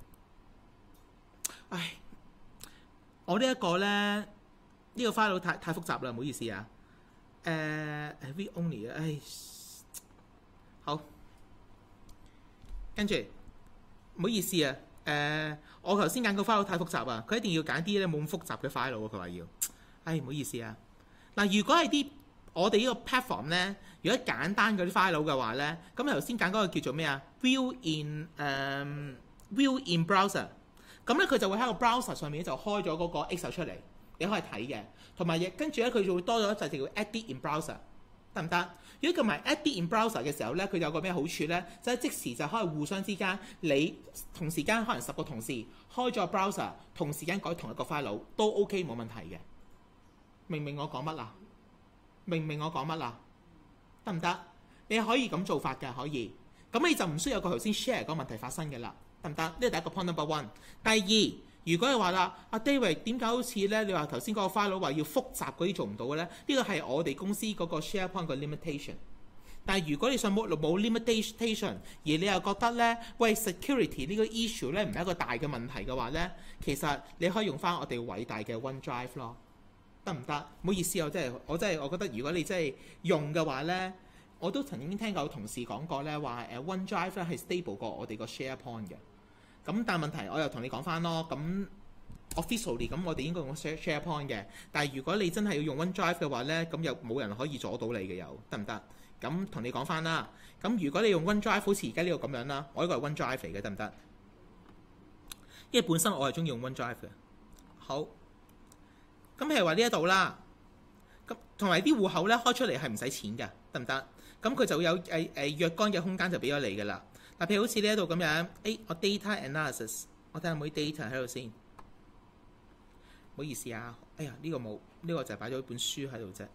唉，我呢一個咧，呢、這個 file 太太複雜啦，唔好意思啊。誒、uh, View Only 啊，唉，好，跟住唔好意思啊。誒、uh，我頭先揀個 file 太複雜啊，佢一定要揀啲咧冇咁複雜嘅 file 喎。佢話要，唉，唔好意思啊。嗱，如果係啲我哋呢個 platform 咧，如果簡單嗰啲 file 嘅話咧，咁頭先揀嗰個叫做咩啊 ？View in 誒、um, View in Browser， 咁咧佢就會喺個 browser 上面就開咗嗰個 Excel 出嚟，你可以睇嘅。同埋亦跟住咧，佢就會多咗一隻叫 Edit in Browser， 得唔得？如果撳埋 Edit in Browser 嘅時候咧，佢有個咩好處咧？就係即時就可以互相之間，你同時間可能十個同事開咗 browser， 同時間改同一個 file 都 OK 冇問題嘅。明唔明我講乜啊？明唔明我講乜啊？得唔得？你可以咁做法嘅，可以。咁你就唔需要有個頭先 share 個問題發生嘅啦，得唔得？呢係第一個 point number one。第二，如果你話啦，阿 David 點解好似咧？你話頭先嗰個 file 話要複雜嗰啲做唔到嘅咧？呢個係我哋公司嗰個 SharePoint 嘅 limitation。但係如果你想冇冇 limitation， 而你又覺得咧，喂 security 呢個 issue 咧唔係一個大嘅問題嘅話咧，其實你可以用翻我哋偉大嘅 OneDrive 咯。得唔得？唔好意思，我真係我真係我覺得，如果你真係用嘅話咧，我都曾經聽過有同事講過咧，話誒 OneDrive 咧係 stable 過我哋個 SharePoint 嘅。咁但係問題，我又同你講翻咯。咁 officially 咁我哋應該用 Share SharePoint 嘅。但係如果你真係要用 OneDrive 嘅話咧，咁又冇人可以阻到你嘅，又得唔得？咁同你講翻啦。咁如果你用 OneDrive 好似而家呢個咁樣啦，我呢個係 OneDrive 嚟嘅，得唔得？因為本身我係中意用 OneDrive 嘅。好。咁譬如話呢一度啦，咁同埋啲戶口咧開出嚟係唔使錢嘅，得唔得？咁佢就會有誒誒若干嘅空間就俾咗你㗎啦。嗱，譬如好似呢一度咁樣，誒我 data analysis， 我睇下有冇啲 data 喺度先。唔好意思啊，哎呀呢個冇，呢個就係擺咗一本書喺度啫。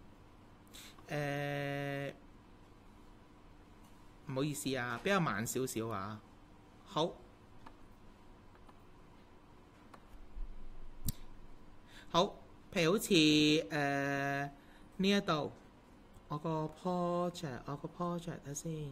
誒，唔好意思啊，比較慢少少啊。好。好，譬如好似誒呢一度，我個 project， 我個 project 睇先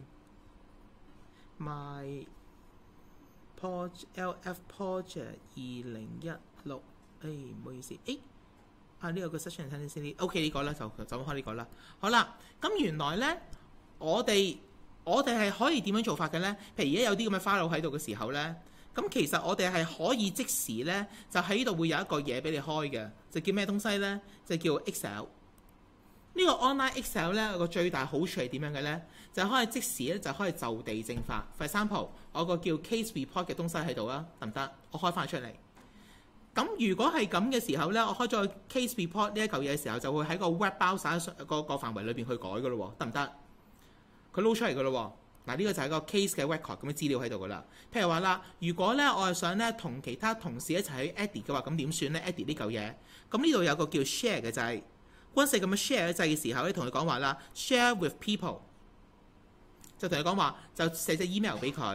，my project L F project 二零一六，誒唔好意思，誒啊呢、這個個 session 睇先啲 ，OK 呢個啦，就就開呢個啦。好啦，咁原來咧，我哋我哋係可以點樣做法嘅咧？譬如而家有啲咁嘅 file 喺度嘅時候咧。咁其實我哋係可以即時咧，就喺呢度會有一個嘢俾你開嘅，就叫咩東西咧？就叫 Excel。呢個 online Excel 咧，有個最大好處係點樣嘅咧？就可以即時咧，就可以就地正法。For example，我個叫 case report 嘅東西喺度啊，得唔得？我開翻出嚟。咁如果係咁嘅時候咧，我開咗 case report 呢一嚿嘢嘅時候，就會喺個 web browser 個個範圍裏邊去改噶咯，得唔得？佢撈出嚟噶咯。嗱，呢個就係個 case 嘅 record 咁嘅資料喺度噶啦。譬如話啦，如果咧我係想咧同其他同事一齊去 edit 嘅話，咁點算咧 edit 呢嚿嘢？咁呢度有個叫 share 嘅掣。once 咁樣 share 嘅掣嘅時候咧，同佢講話啦 ，share with people， 就同佢講話就寫隻 email 俾佢，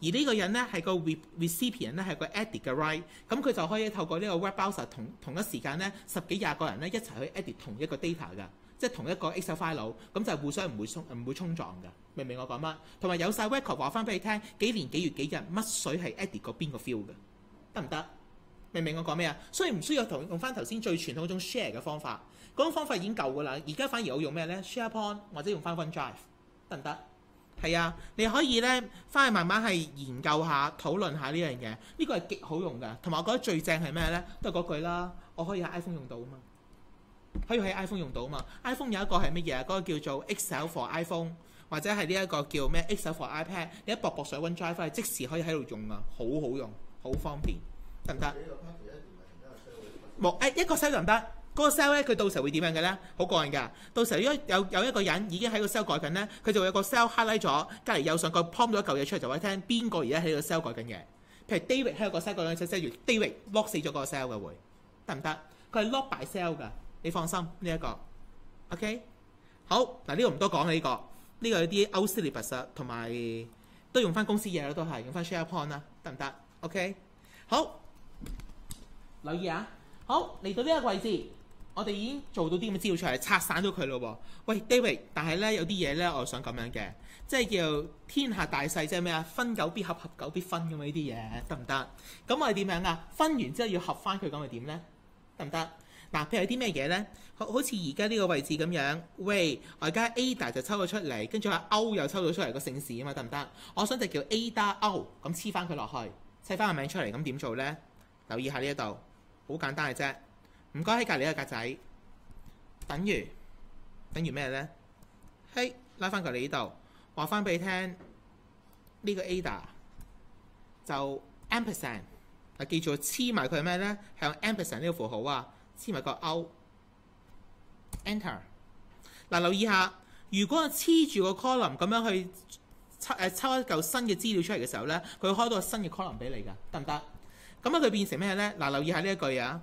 而呢個人咧係個 recipient 咧係個 edit 嘅 right，咁佢就可以透過呢個 web browser 同同一時間咧十幾廿個人咧一齊去 edit 同一個 data 㗎，即係同一個 Excel file，咁就互相唔會衝唔會衝撞㗎，明唔明我講乜？同埋有晒 record 話翻俾你聽，幾年幾月幾日乜水係 edit 過邊個 field 㗎，得唔得？明唔明我講咩啊？所以唔需要同用翻頭先最傳統嗰種 share 嘅方法，嗰種方法已經夠㗎啦。而家反而我用咩咧 ？SharePoint 或者用翻 OneDrive 得唔得？係啊，你可以咧翻去慢慢係研究下、討論下呢樣嘢，呢個係極好用嘅。同埋我覺得最正係咩咧？都係嗰句啦，我可以喺 iPhone 用到啊嘛，可以喺 iPhone 用到啊嘛。iPhone 有一個係乜嘢？嗰、那個叫做 Excel for iPhone， 或者係呢一個叫咩 Excel for iPad， 你一駁駁上 OneDrive 翻去，即時可以喺度用啊，好好用，好方便，得唔得？冇誒一個 cell 就唔得。嗰個 cell 咧，佢到時候會點樣嘅咧？好過癮㗎！到時候如果有有一個人已經喺個 cell 改緊咧，佢就會有個 cell highlight 咗，隔離右上角 prompt 咗一嚿嘢出嚟，就話聽邊個而家喺個 cell 改緊嘅。譬如 David 喺個 cell 改緊嘅 cell， David lock 死咗嗰個 cell 嘅會得唔得？佢係 lock by cell 㗎，你放心呢一、這個。OK， 好嗱，呢、這個唔多講啦，呢、這個呢、這個有啲 out syllabus 同埋都用翻公司嘢啦，都係用翻 SharePoint 啦，得唔得 ？OK， 好，留意啊！好嚟到呢一個位置。我哋已經做到啲咁嘅資料出嚟，拆散咗佢咯喎。喂 David， 但係咧有啲嘢咧，我想咁樣嘅，即係叫天下大勢，即係咩啊？分久必合，合久必分咁嘛，呢啲嘢得唔得？咁我哋點樣啊？分完之後要合翻佢，咁係點咧？得唔得？嗱，譬如有啲咩嘢咧？好好似而家呢個位置咁樣，喂，我而家 Ada 就抽咗出嚟，跟住阿歐又抽咗出嚟個姓氏啊嘛，得唔得？我想就叫 Ada 歐，咁黐翻佢落去，砌翻個名出嚟，咁點做咧？留意下呢一度，好簡單嘅啫。唔該喺隔離一個格仔，等於等於咩咧？嘿，拉翻過嚟呢度，話翻俾你聽，呢個 Ada 就 ampersand， 嗱記住黐埋佢係咩咧？係用 ampersand 呢個符號啊，黐埋個 O enter。嗱留意下，如果我黐住個 column 咁樣去抽誒抽一嚿新嘅資料出嚟嘅時候咧，佢會開到個新嘅 column 俾你㗎，得唔得？咁啊佢變成咩咧？嗱留意下呢一句啊。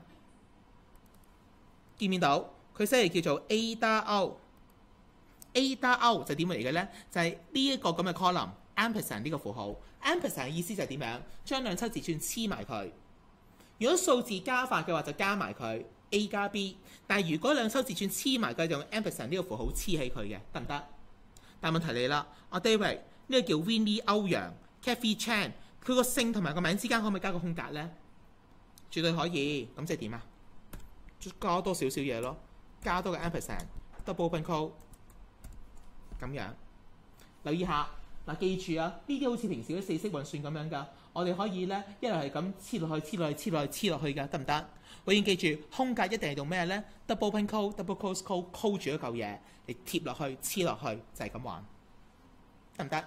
見唔見到佢寫嚟叫做 Ada O，Ada O 就點嚟嘅咧？就係呢一個咁嘅 column ampersand 呢個符號 ampersand 嘅意思就係點樣？將兩抽字串黐埋佢。如果數字加法嘅話就加埋佢 A 加 B， 但係如果兩抽字串黐埋佢就用 ampersand 呢個符號黐起佢嘅，得唔得？但問題嚟啦，我 David 呢個叫 Winnie 歐陽 Kathy Chan， 佢個姓同埋個名之間可唔可以加個空格咧？絕對可以。咁即係點啊？加多少少嘢咯，加多個 ampersand double open code 咁樣。留意下嗱，記住啊，呢啲好似平時啲四式運算咁樣㗎。我哋可以咧一路係咁黐落去、黐落去、黐落去、黐落去㗎，得唔得？永遠記住空格一定係用咩咧 ？double open code、double close code code 住一嚿嘢，你貼落去、黐落去就係咁玩，得唔得？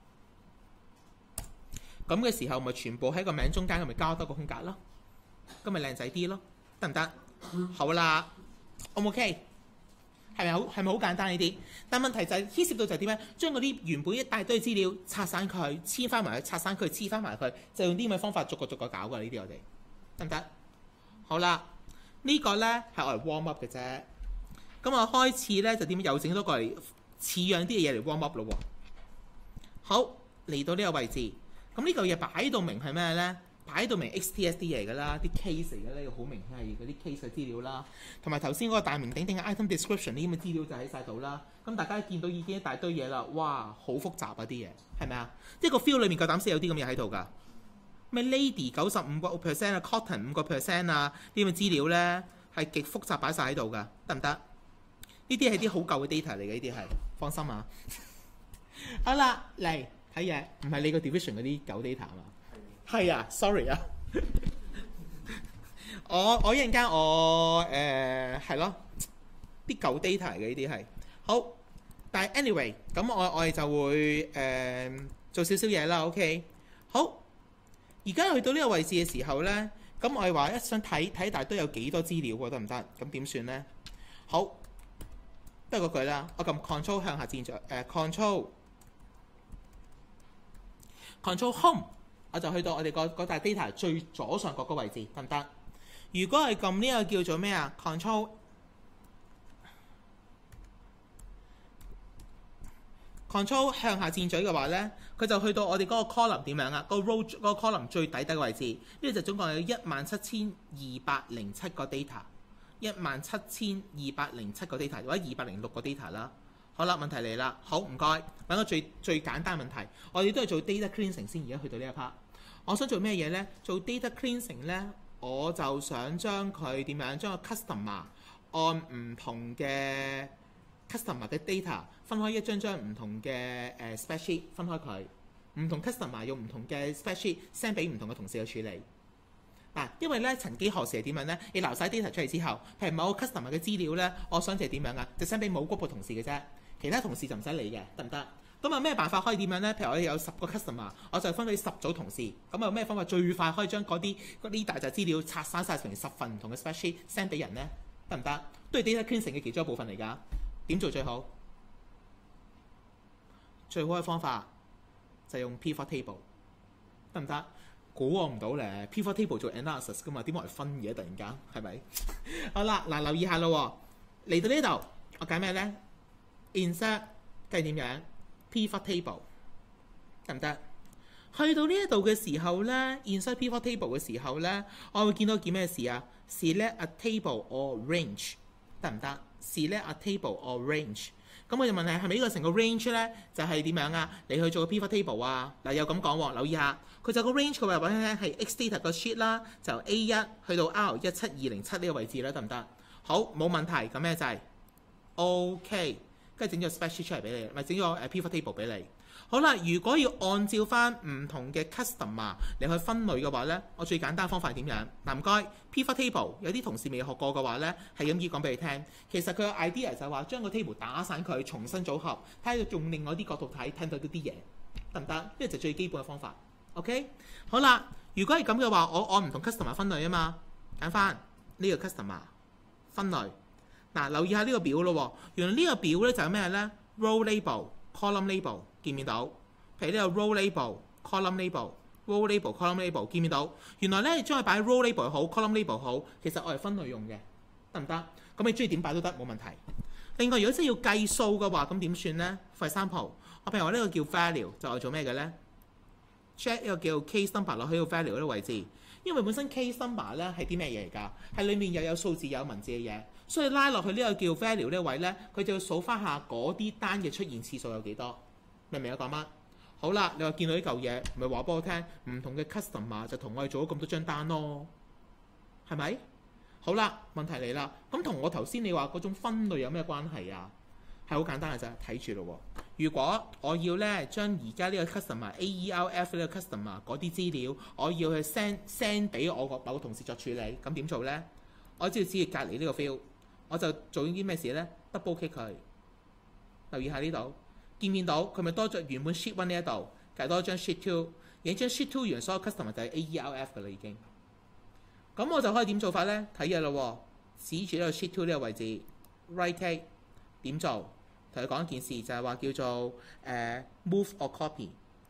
咁嘅時候咪全部喺個名中間，咪加多個空格咯，咁咪靚仔啲咯，得唔得？好啦 ，O 唔 OK？ 係咪好係咪好簡單呢啲？但問題就係、是、牽涉到就係點樣將嗰啲原本一大堆資料拆散佢，黐翻埋佢，拆散佢，黐翻埋佢，就用啲咁嘅方法逐個逐個搞㗎。呢啲我哋得唔得？好啦，這個、呢個咧係我嚟 warm up 嘅啫。咁我開始咧就點樣又整多個嚟似樣啲嘅嘢嚟 warm up 咯喎。好，嚟到呢個位置，咁呢嚿嘢擺到明係咩咧？擺到明 X T S D 嚟㗎啦，啲 case 嚟㗎咧，好明顯係嗰啲 case 嘅資料啦。同埋頭先嗰個大名鼎鼎嘅 item description 呢啲咁嘅資料就喺晒度啦。咁大家見到已經一大堆嘢啦，哇，好複雜啊啲嘢，係咪啊？即係個 field 裏面夠膽死有啲咁嘢喺度㗎。咩 lady 九十五個 percent 啊 ，cotton 五個 percent 啊，呢啲咁嘅資料咧係極複雜擺晒喺度㗎，得唔得？呢啲係啲好舊嘅 data 嚟嘅，呢啲係放心啊。好啦，嚟睇嘢，唔係你個 division 嗰啲舊 data 啊嘛。係啊 ，sorry 啊，我我一陣間我誒係咯，啲舊 data 嘅呢啲係好，但係 anyway 咁我我哋就會誒、呃、做少少嘢啦 ，OK， 好，而家去到呢個位置嘅時候咧，咁我哋話一想睇睇大堆有幾多資料喎，得唔得？咁點算咧？好，都係嗰句啦，我撳 control 向下轉咗誒 control control home。我就去到我哋個嗰大 data 最左上角個位置，得唔得？如果係撳呢個叫做咩啊 ？Control Control 向下箭嘴嘅話咧，佢就去到我哋嗰個 column 點樣啊？個 row 嗰個 column 最底底嘅位置，呢度就總共有一萬七千二百零七個 data， 一萬七千二百零七個 data 或者二百零六個 data 啦。好啦，問題嚟啦，好唔該，揾個最最簡單問題，我哋都係做 data cleansing 先，而家去到呢一 part， 我想做咩嘢咧？做 data cleansing 咧，我就想將佢點樣將個 customer 按唔同嘅 customer 嘅 data 分開一張張唔同嘅誒 spreadsheet 分開佢，唔同 customer 用唔同嘅 spreadsheet send 俾唔同嘅同事去處理。嗱，因為咧曾幾何時係點樣咧？你留晒 data 出嚟之後，譬如某個 customer 嘅資料咧，我想就係點樣啊？就 send 俾某個同事嘅啫，其他同事就唔使理嘅，得唔得？咁有咩辦法可以點樣咧？譬如我哋有十個 customer，我就分俾十組同事。咁有咩方法最快可以將嗰啲嗰啲大隻資料拆散晒成十份唔同嘅 spreadsheet send 俾人咧？得唔得？都係 data cleansing 嘅其中一部分嚟㗎。點做最好？最好嘅方法就係用 pivot table， 得唔得？估我唔到咧 ，pivot table 做 analysis 㗎嘛，點解嚟分嘢突然間係咪？好啦，嗱留意下咯，嚟到呢度我揀咩咧 ？insert 計點樣 ？pivot table 得唔得？去到呢一度嘅時候咧 ，insert pivot table 嘅時候咧，我會見到件咩事啊 ？select a table or range 得唔得 ？select a table or range。咁我就問你係咪呢個成個 range 咧？就係、是、點樣啊？你去做個 pivot table 啊？嗱，有咁講喎，留意下，佢就個 range 佢話俾你聽係 X data 個 sheet 啦，就 A 一去到 R 一七二零七呢個位置啦，得唔得？好，冇問題，咁咩掣 ？OK，跟住整咗 spreadsheet 出嚟俾你，咪整咗誒 pivot table 俾你。好啦，如果要按照翻唔同嘅 customer 嚟去分類嘅話咧，我最簡單方法係點樣？嗱唔該 pivot table 有啲同事未學過嘅話咧，係咁意講俾你聽。其實佢嘅 idea 就係話將個 table 打散佢，重新組合，睇下用另外啲角度睇，睇到啲嘢得唔得？呢個就最基本嘅方法。OK， 好啦，如果係咁嘅話，我按唔同 customer 分類啊嘛，揀翻呢個 customer 分類。嗱，留意下呢個表咯，原來呢個表咧就係咩咧 ？row label、column label。見唔見到？譬如呢個 row label、column label、row label、column label， 見唔見到？原來咧，你將佢擺喺 row label 好、column label 好，其實我係分類用嘅，得唔得？咁你中意點擺都得，冇問題。另外，如果真係要計數嘅話，咁點算咧 ？For example，我譬如話呢個叫 value， 就係做咩嘅咧 ？check 呢個叫 case number 落去個 value 嗰啲位置，因為本身 case number 咧係啲咩嘢嚟㗎？係裡面又有數字又有文字嘅嘢，所以拉落去呢個叫 value 呢個位咧，佢就要數翻下嗰啲單嘅出現次數有幾多。明唔明我講乜？好啦，你話見到呢嚿嘢，咪話俾我聽，唔同嘅 customer 就同我哋做咗咁多張單咯，係咪？好啦，問題嚟啦，咁同我頭先你話嗰種分類有咩關係啊？係好簡單嘅啫，睇住咯。如果我要咧將而家呢個 customer A E R F 呢個 customer 嗰啲資料，我要去 send send 俾我個某個同事作處理，咁點做咧？我只要指住隔離呢個 field， 我就做啲咩事咧 ？double click 佢，留意下呢度。見唔見到佢咪多咗原本 sheet one 呢一度，計多張 sheet two， 影張 sheet two 完所有 customer 就係 A E R F 㗎啦已經。咁我就可以點做法咧？睇嘢咯，指住呢個 sheet two 呢個位置 right click 點做？同佢講一件事就係話叫做誒、呃、move or copy，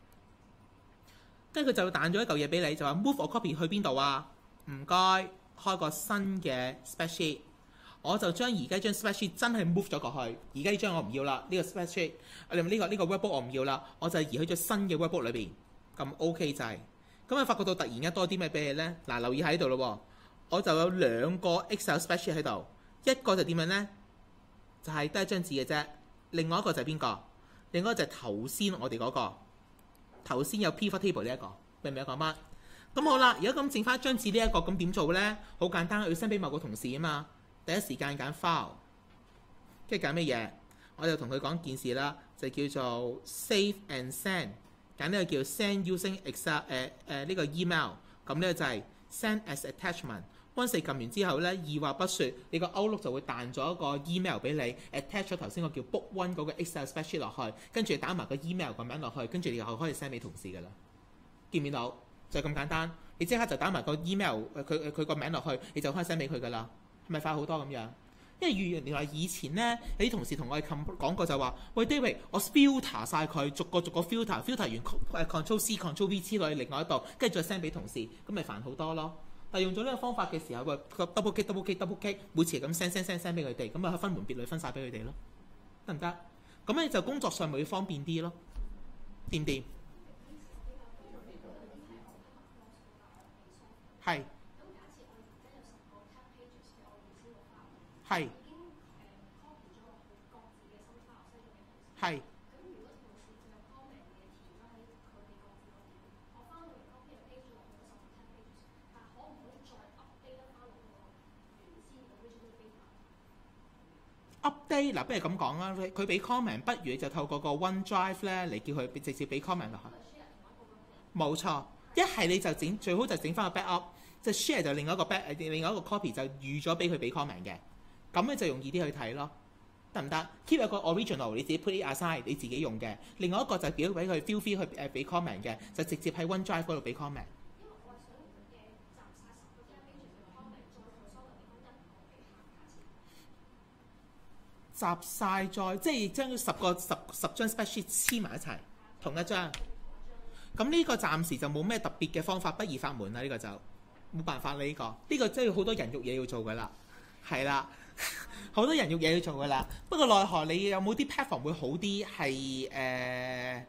跟住佢就彈咗一嚿嘢俾你，就話 move or copy 去邊度啊？唔該，開個新嘅 spreadsheet。我就將而家張 spreadsheet 真係 move 咗過去，而家呢張我唔要啦，呢、這個 spreadsheet， 我哋呢個呢、這個 workbook 我唔要啦，我就移去咗新嘅 workbook 裏邊，咁 OK 就係。咁啊發覺到突然間多啲咩俾你咧？嗱，留意喺度咯，我就有兩個 Excel spreadsheet 喺度，一個就點樣咧？就係、是、得一張紙嘅啫，另外一個就係邊個？另外一個就係頭先我哋嗰、那個，頭先有 pivot table 呢、這、一個，明唔明我講乜？咁好啦，而家咁剩翻一張紙呢、這、一個，咁點做咧？好簡單，我要 send 俾某個同事啊嘛。第一時間揀 file， 跟住揀乜嘢？我就同佢講件事啦，就叫做 save and send， 揀呢個叫 send using Excel 誒誒呢個 email， 咁呢就係 send as attachment。once 撳完之後咧，二話不說，你個 Outlook 就會彈咗一個 email 俾你 ，attach 咗頭先個叫 book one 嗰個 Excel spreadsheet 落去，跟住打埋個 email 個名落去，跟住你又可以 send 俾同事噶啦。見唔見到？就係咁簡單，你即刻就打埋個 email 佢佢個名落去，你就可以 send 俾佢噶啦。係咪快好多咁樣？因為原來以前咧，有啲同事同我哋講過就話：喂 David， 我 filter 晒佢，逐個逐個 filter，filter 完 control C、control V 之類，另外一度，跟住再 send 俾同事，咁咪煩好多咯。但係用咗呢個方法嘅時候，喂 double click、double click、double click，每次係咁 send、send、send、send 俾佢哋，咁咪分門別類分晒俾佢哋咯，得唔得？ 咁你就工作上咪會方便啲咯，掂唔掂？係係係。update 嗱，不如咁講啦，佢俾 comment，不如你就透過個 OneDrive 咧嚟叫佢直接俾 comment 落去。冇錯，一係你就整最好就整翻個 backup，即係 share 就另外一個 back， 另外一個 copy 就預咗俾佢俾 comment 嘅，咁咧就容易啲去睇咯，得唔得 ？keep 一個 original 你自己 put it aside 你自己用嘅，另外一個就表俾佢 feel free 去誒俾 comment 嘅，就直接喺 OneDrive 嗰度俾 comment。集晒再即係將十個十十張 spreadsheet 黐埋一齊，同一張。咁呢個暫時就冇咩特別嘅方法，不二法門啦。呢、這個就冇辦法啦。呢、這個呢、這個真係好多人肉嘢要做噶啦，係啦，好多人肉嘢要做噶啦。不過奈何你有冇啲 platform 會好啲？係誒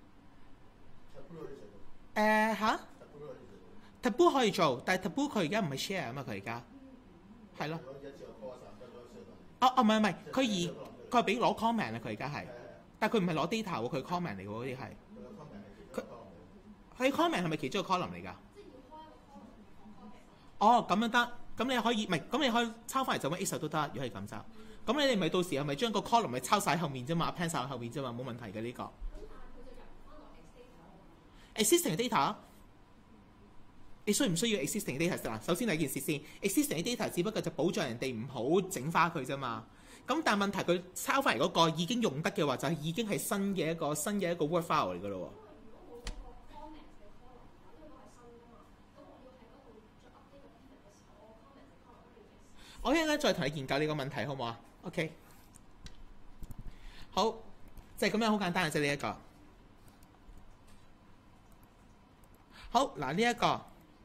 誒嚇 Taboo 可以做，但係 Taboo 佢而家唔係 share 啊嘛，佢而家係咯。哦哦，唔係唔係，佢而佢係俾攞 comment 啊！佢而家係，但係佢唔係攞 data 喎，佢 comment 嚟喎，嗰啲係。佢佢 comment 係咪其中一個 column 嚟㗎？哦，咁樣得，咁你可以唔係，咁你可以抄翻嚟就咁 Excel 都得，如果係咁就。咁你哋咪到時係咪將個 column 咪抄晒後面啫嘛 ，append 曬後面啫嘛，冇問題嘅呢、這個。existing data， 你需唔需要 existing data 嗱？首先第一件事先 ，existing data 只不過就保障人哋唔好整花佢啫嘛。咁但係問題佢抄翻嚟嗰個已經用得嘅話，就係已經係新嘅一個新嘅一個 Word file 嚟㗎咯喎。我一陣間再同你研究呢個問題，好唔好啊 ？OK， 好，就係、是、咁樣，好簡單嘅啫。呢、這、一個好嗱，呢一個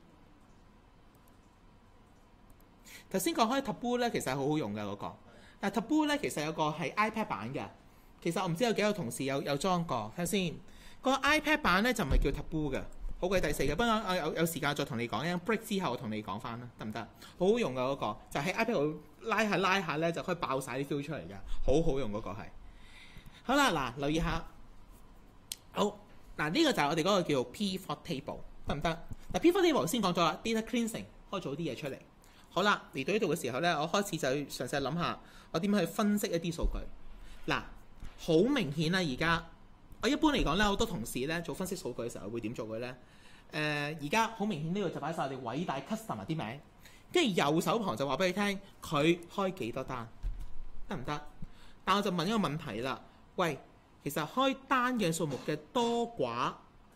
頭先講開 Taboo 咧，其實係好好用嘅嗰、那個。但 Taboo 咧其實有個係 iPad 版嘅，其實我唔知有幾個同事有有裝過，睇下先。個 iPad 版咧就唔係叫 Taboo 嘅，好鬼第四嘅。不過我有有時間再同你講，因 break 之後我同你講翻啦，得唔得？好好用嘅嗰、那個，就喺 iPad 度拉下拉下咧就可以爆晒啲 feel 出嚟嘅，好好用嗰個係。好啦，嗱，留意下，好嗱，呢、這個就係我哋嗰個叫做 P four table， 得唔得？嗱 P four table 先講咗啦 ，data cleansing 開咗啲嘢出嚟。好啦，嚟到呢度嘅時候咧，我開始就嘗試諗下我點樣去分析一啲數據。嗱，好明顯啦，而家我一般嚟講咧，好多同事咧做分析數據嘅時候會點做嘅咧？誒、呃，而家好明顯呢度就擺晒我哋偉大 customer 啲名，跟住右手旁就話俾你聽佢開幾多單，得唔得？但我就問一個問題啦，喂，其實開單嘅數目嘅多寡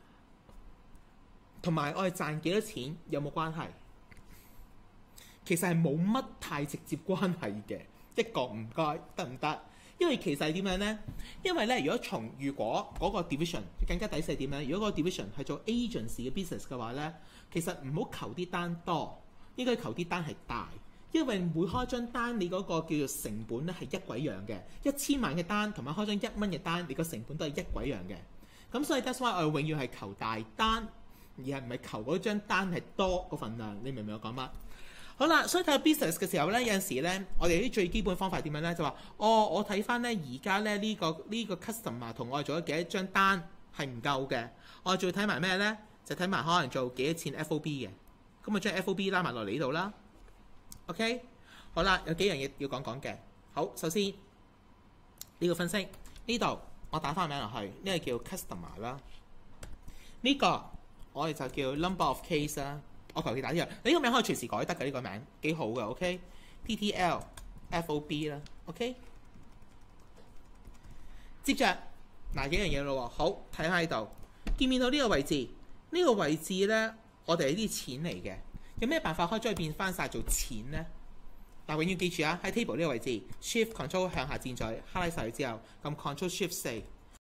同埋我哋賺幾多錢有冇關係？其實係冇乜太直接關係嘅，一個唔該，得唔得？因為其實係點樣呢？因為咧，如果從如果嗰個 division 更加抵細點咧，如果個 division 係做 agency 嘅 business 嘅話咧，其實唔好求啲單多，應該求啲單係大，因為每開張單你嗰個叫做成本咧係一鬼樣嘅，一千萬嘅單同埋開張一蚊嘅單，你個成本都係一鬼樣嘅。咁所以 that's why 我哋永遠係求大單，而係唔係求嗰張單係多個份量。你明唔明我講乜？好啦，所以睇 business 嘅時候咧，有陣時咧，我哋啲最基本方法係點樣咧？就話，哦，我睇翻咧而家咧呢、這個呢、這個 customer 同我哋做咗幾多張單係唔夠嘅，我哋仲要睇埋咩咧？就睇埋可能做幾多錢 F O B 嘅，咁啊將 F O B 拉埋落嚟呢度啦。OK， 好啦，有幾樣嘢要講講嘅。好，首先呢、這個分析呢度我打翻名落去，呢、這個叫 customer 啦，呢、這個我哋就叫 number of case 啦。我求其打呢個，你呢個名可以隨時改得嘅，呢、這個名幾好嘅 ，OK？T T L F O B 啦 ，OK？ 接着嗱幾樣嘢咯喎，好睇下呢度，見唔見到呢個位置？呢、這個位置咧，我哋係啲錢嚟嘅，有咩辦法可以將佢變翻晒做錢咧？嗱，永遠記住啊，喺 table 呢個位置 ，Shift Control 向下箭嘴 ，highlight 晒佢之後，咁 Control Shift 四。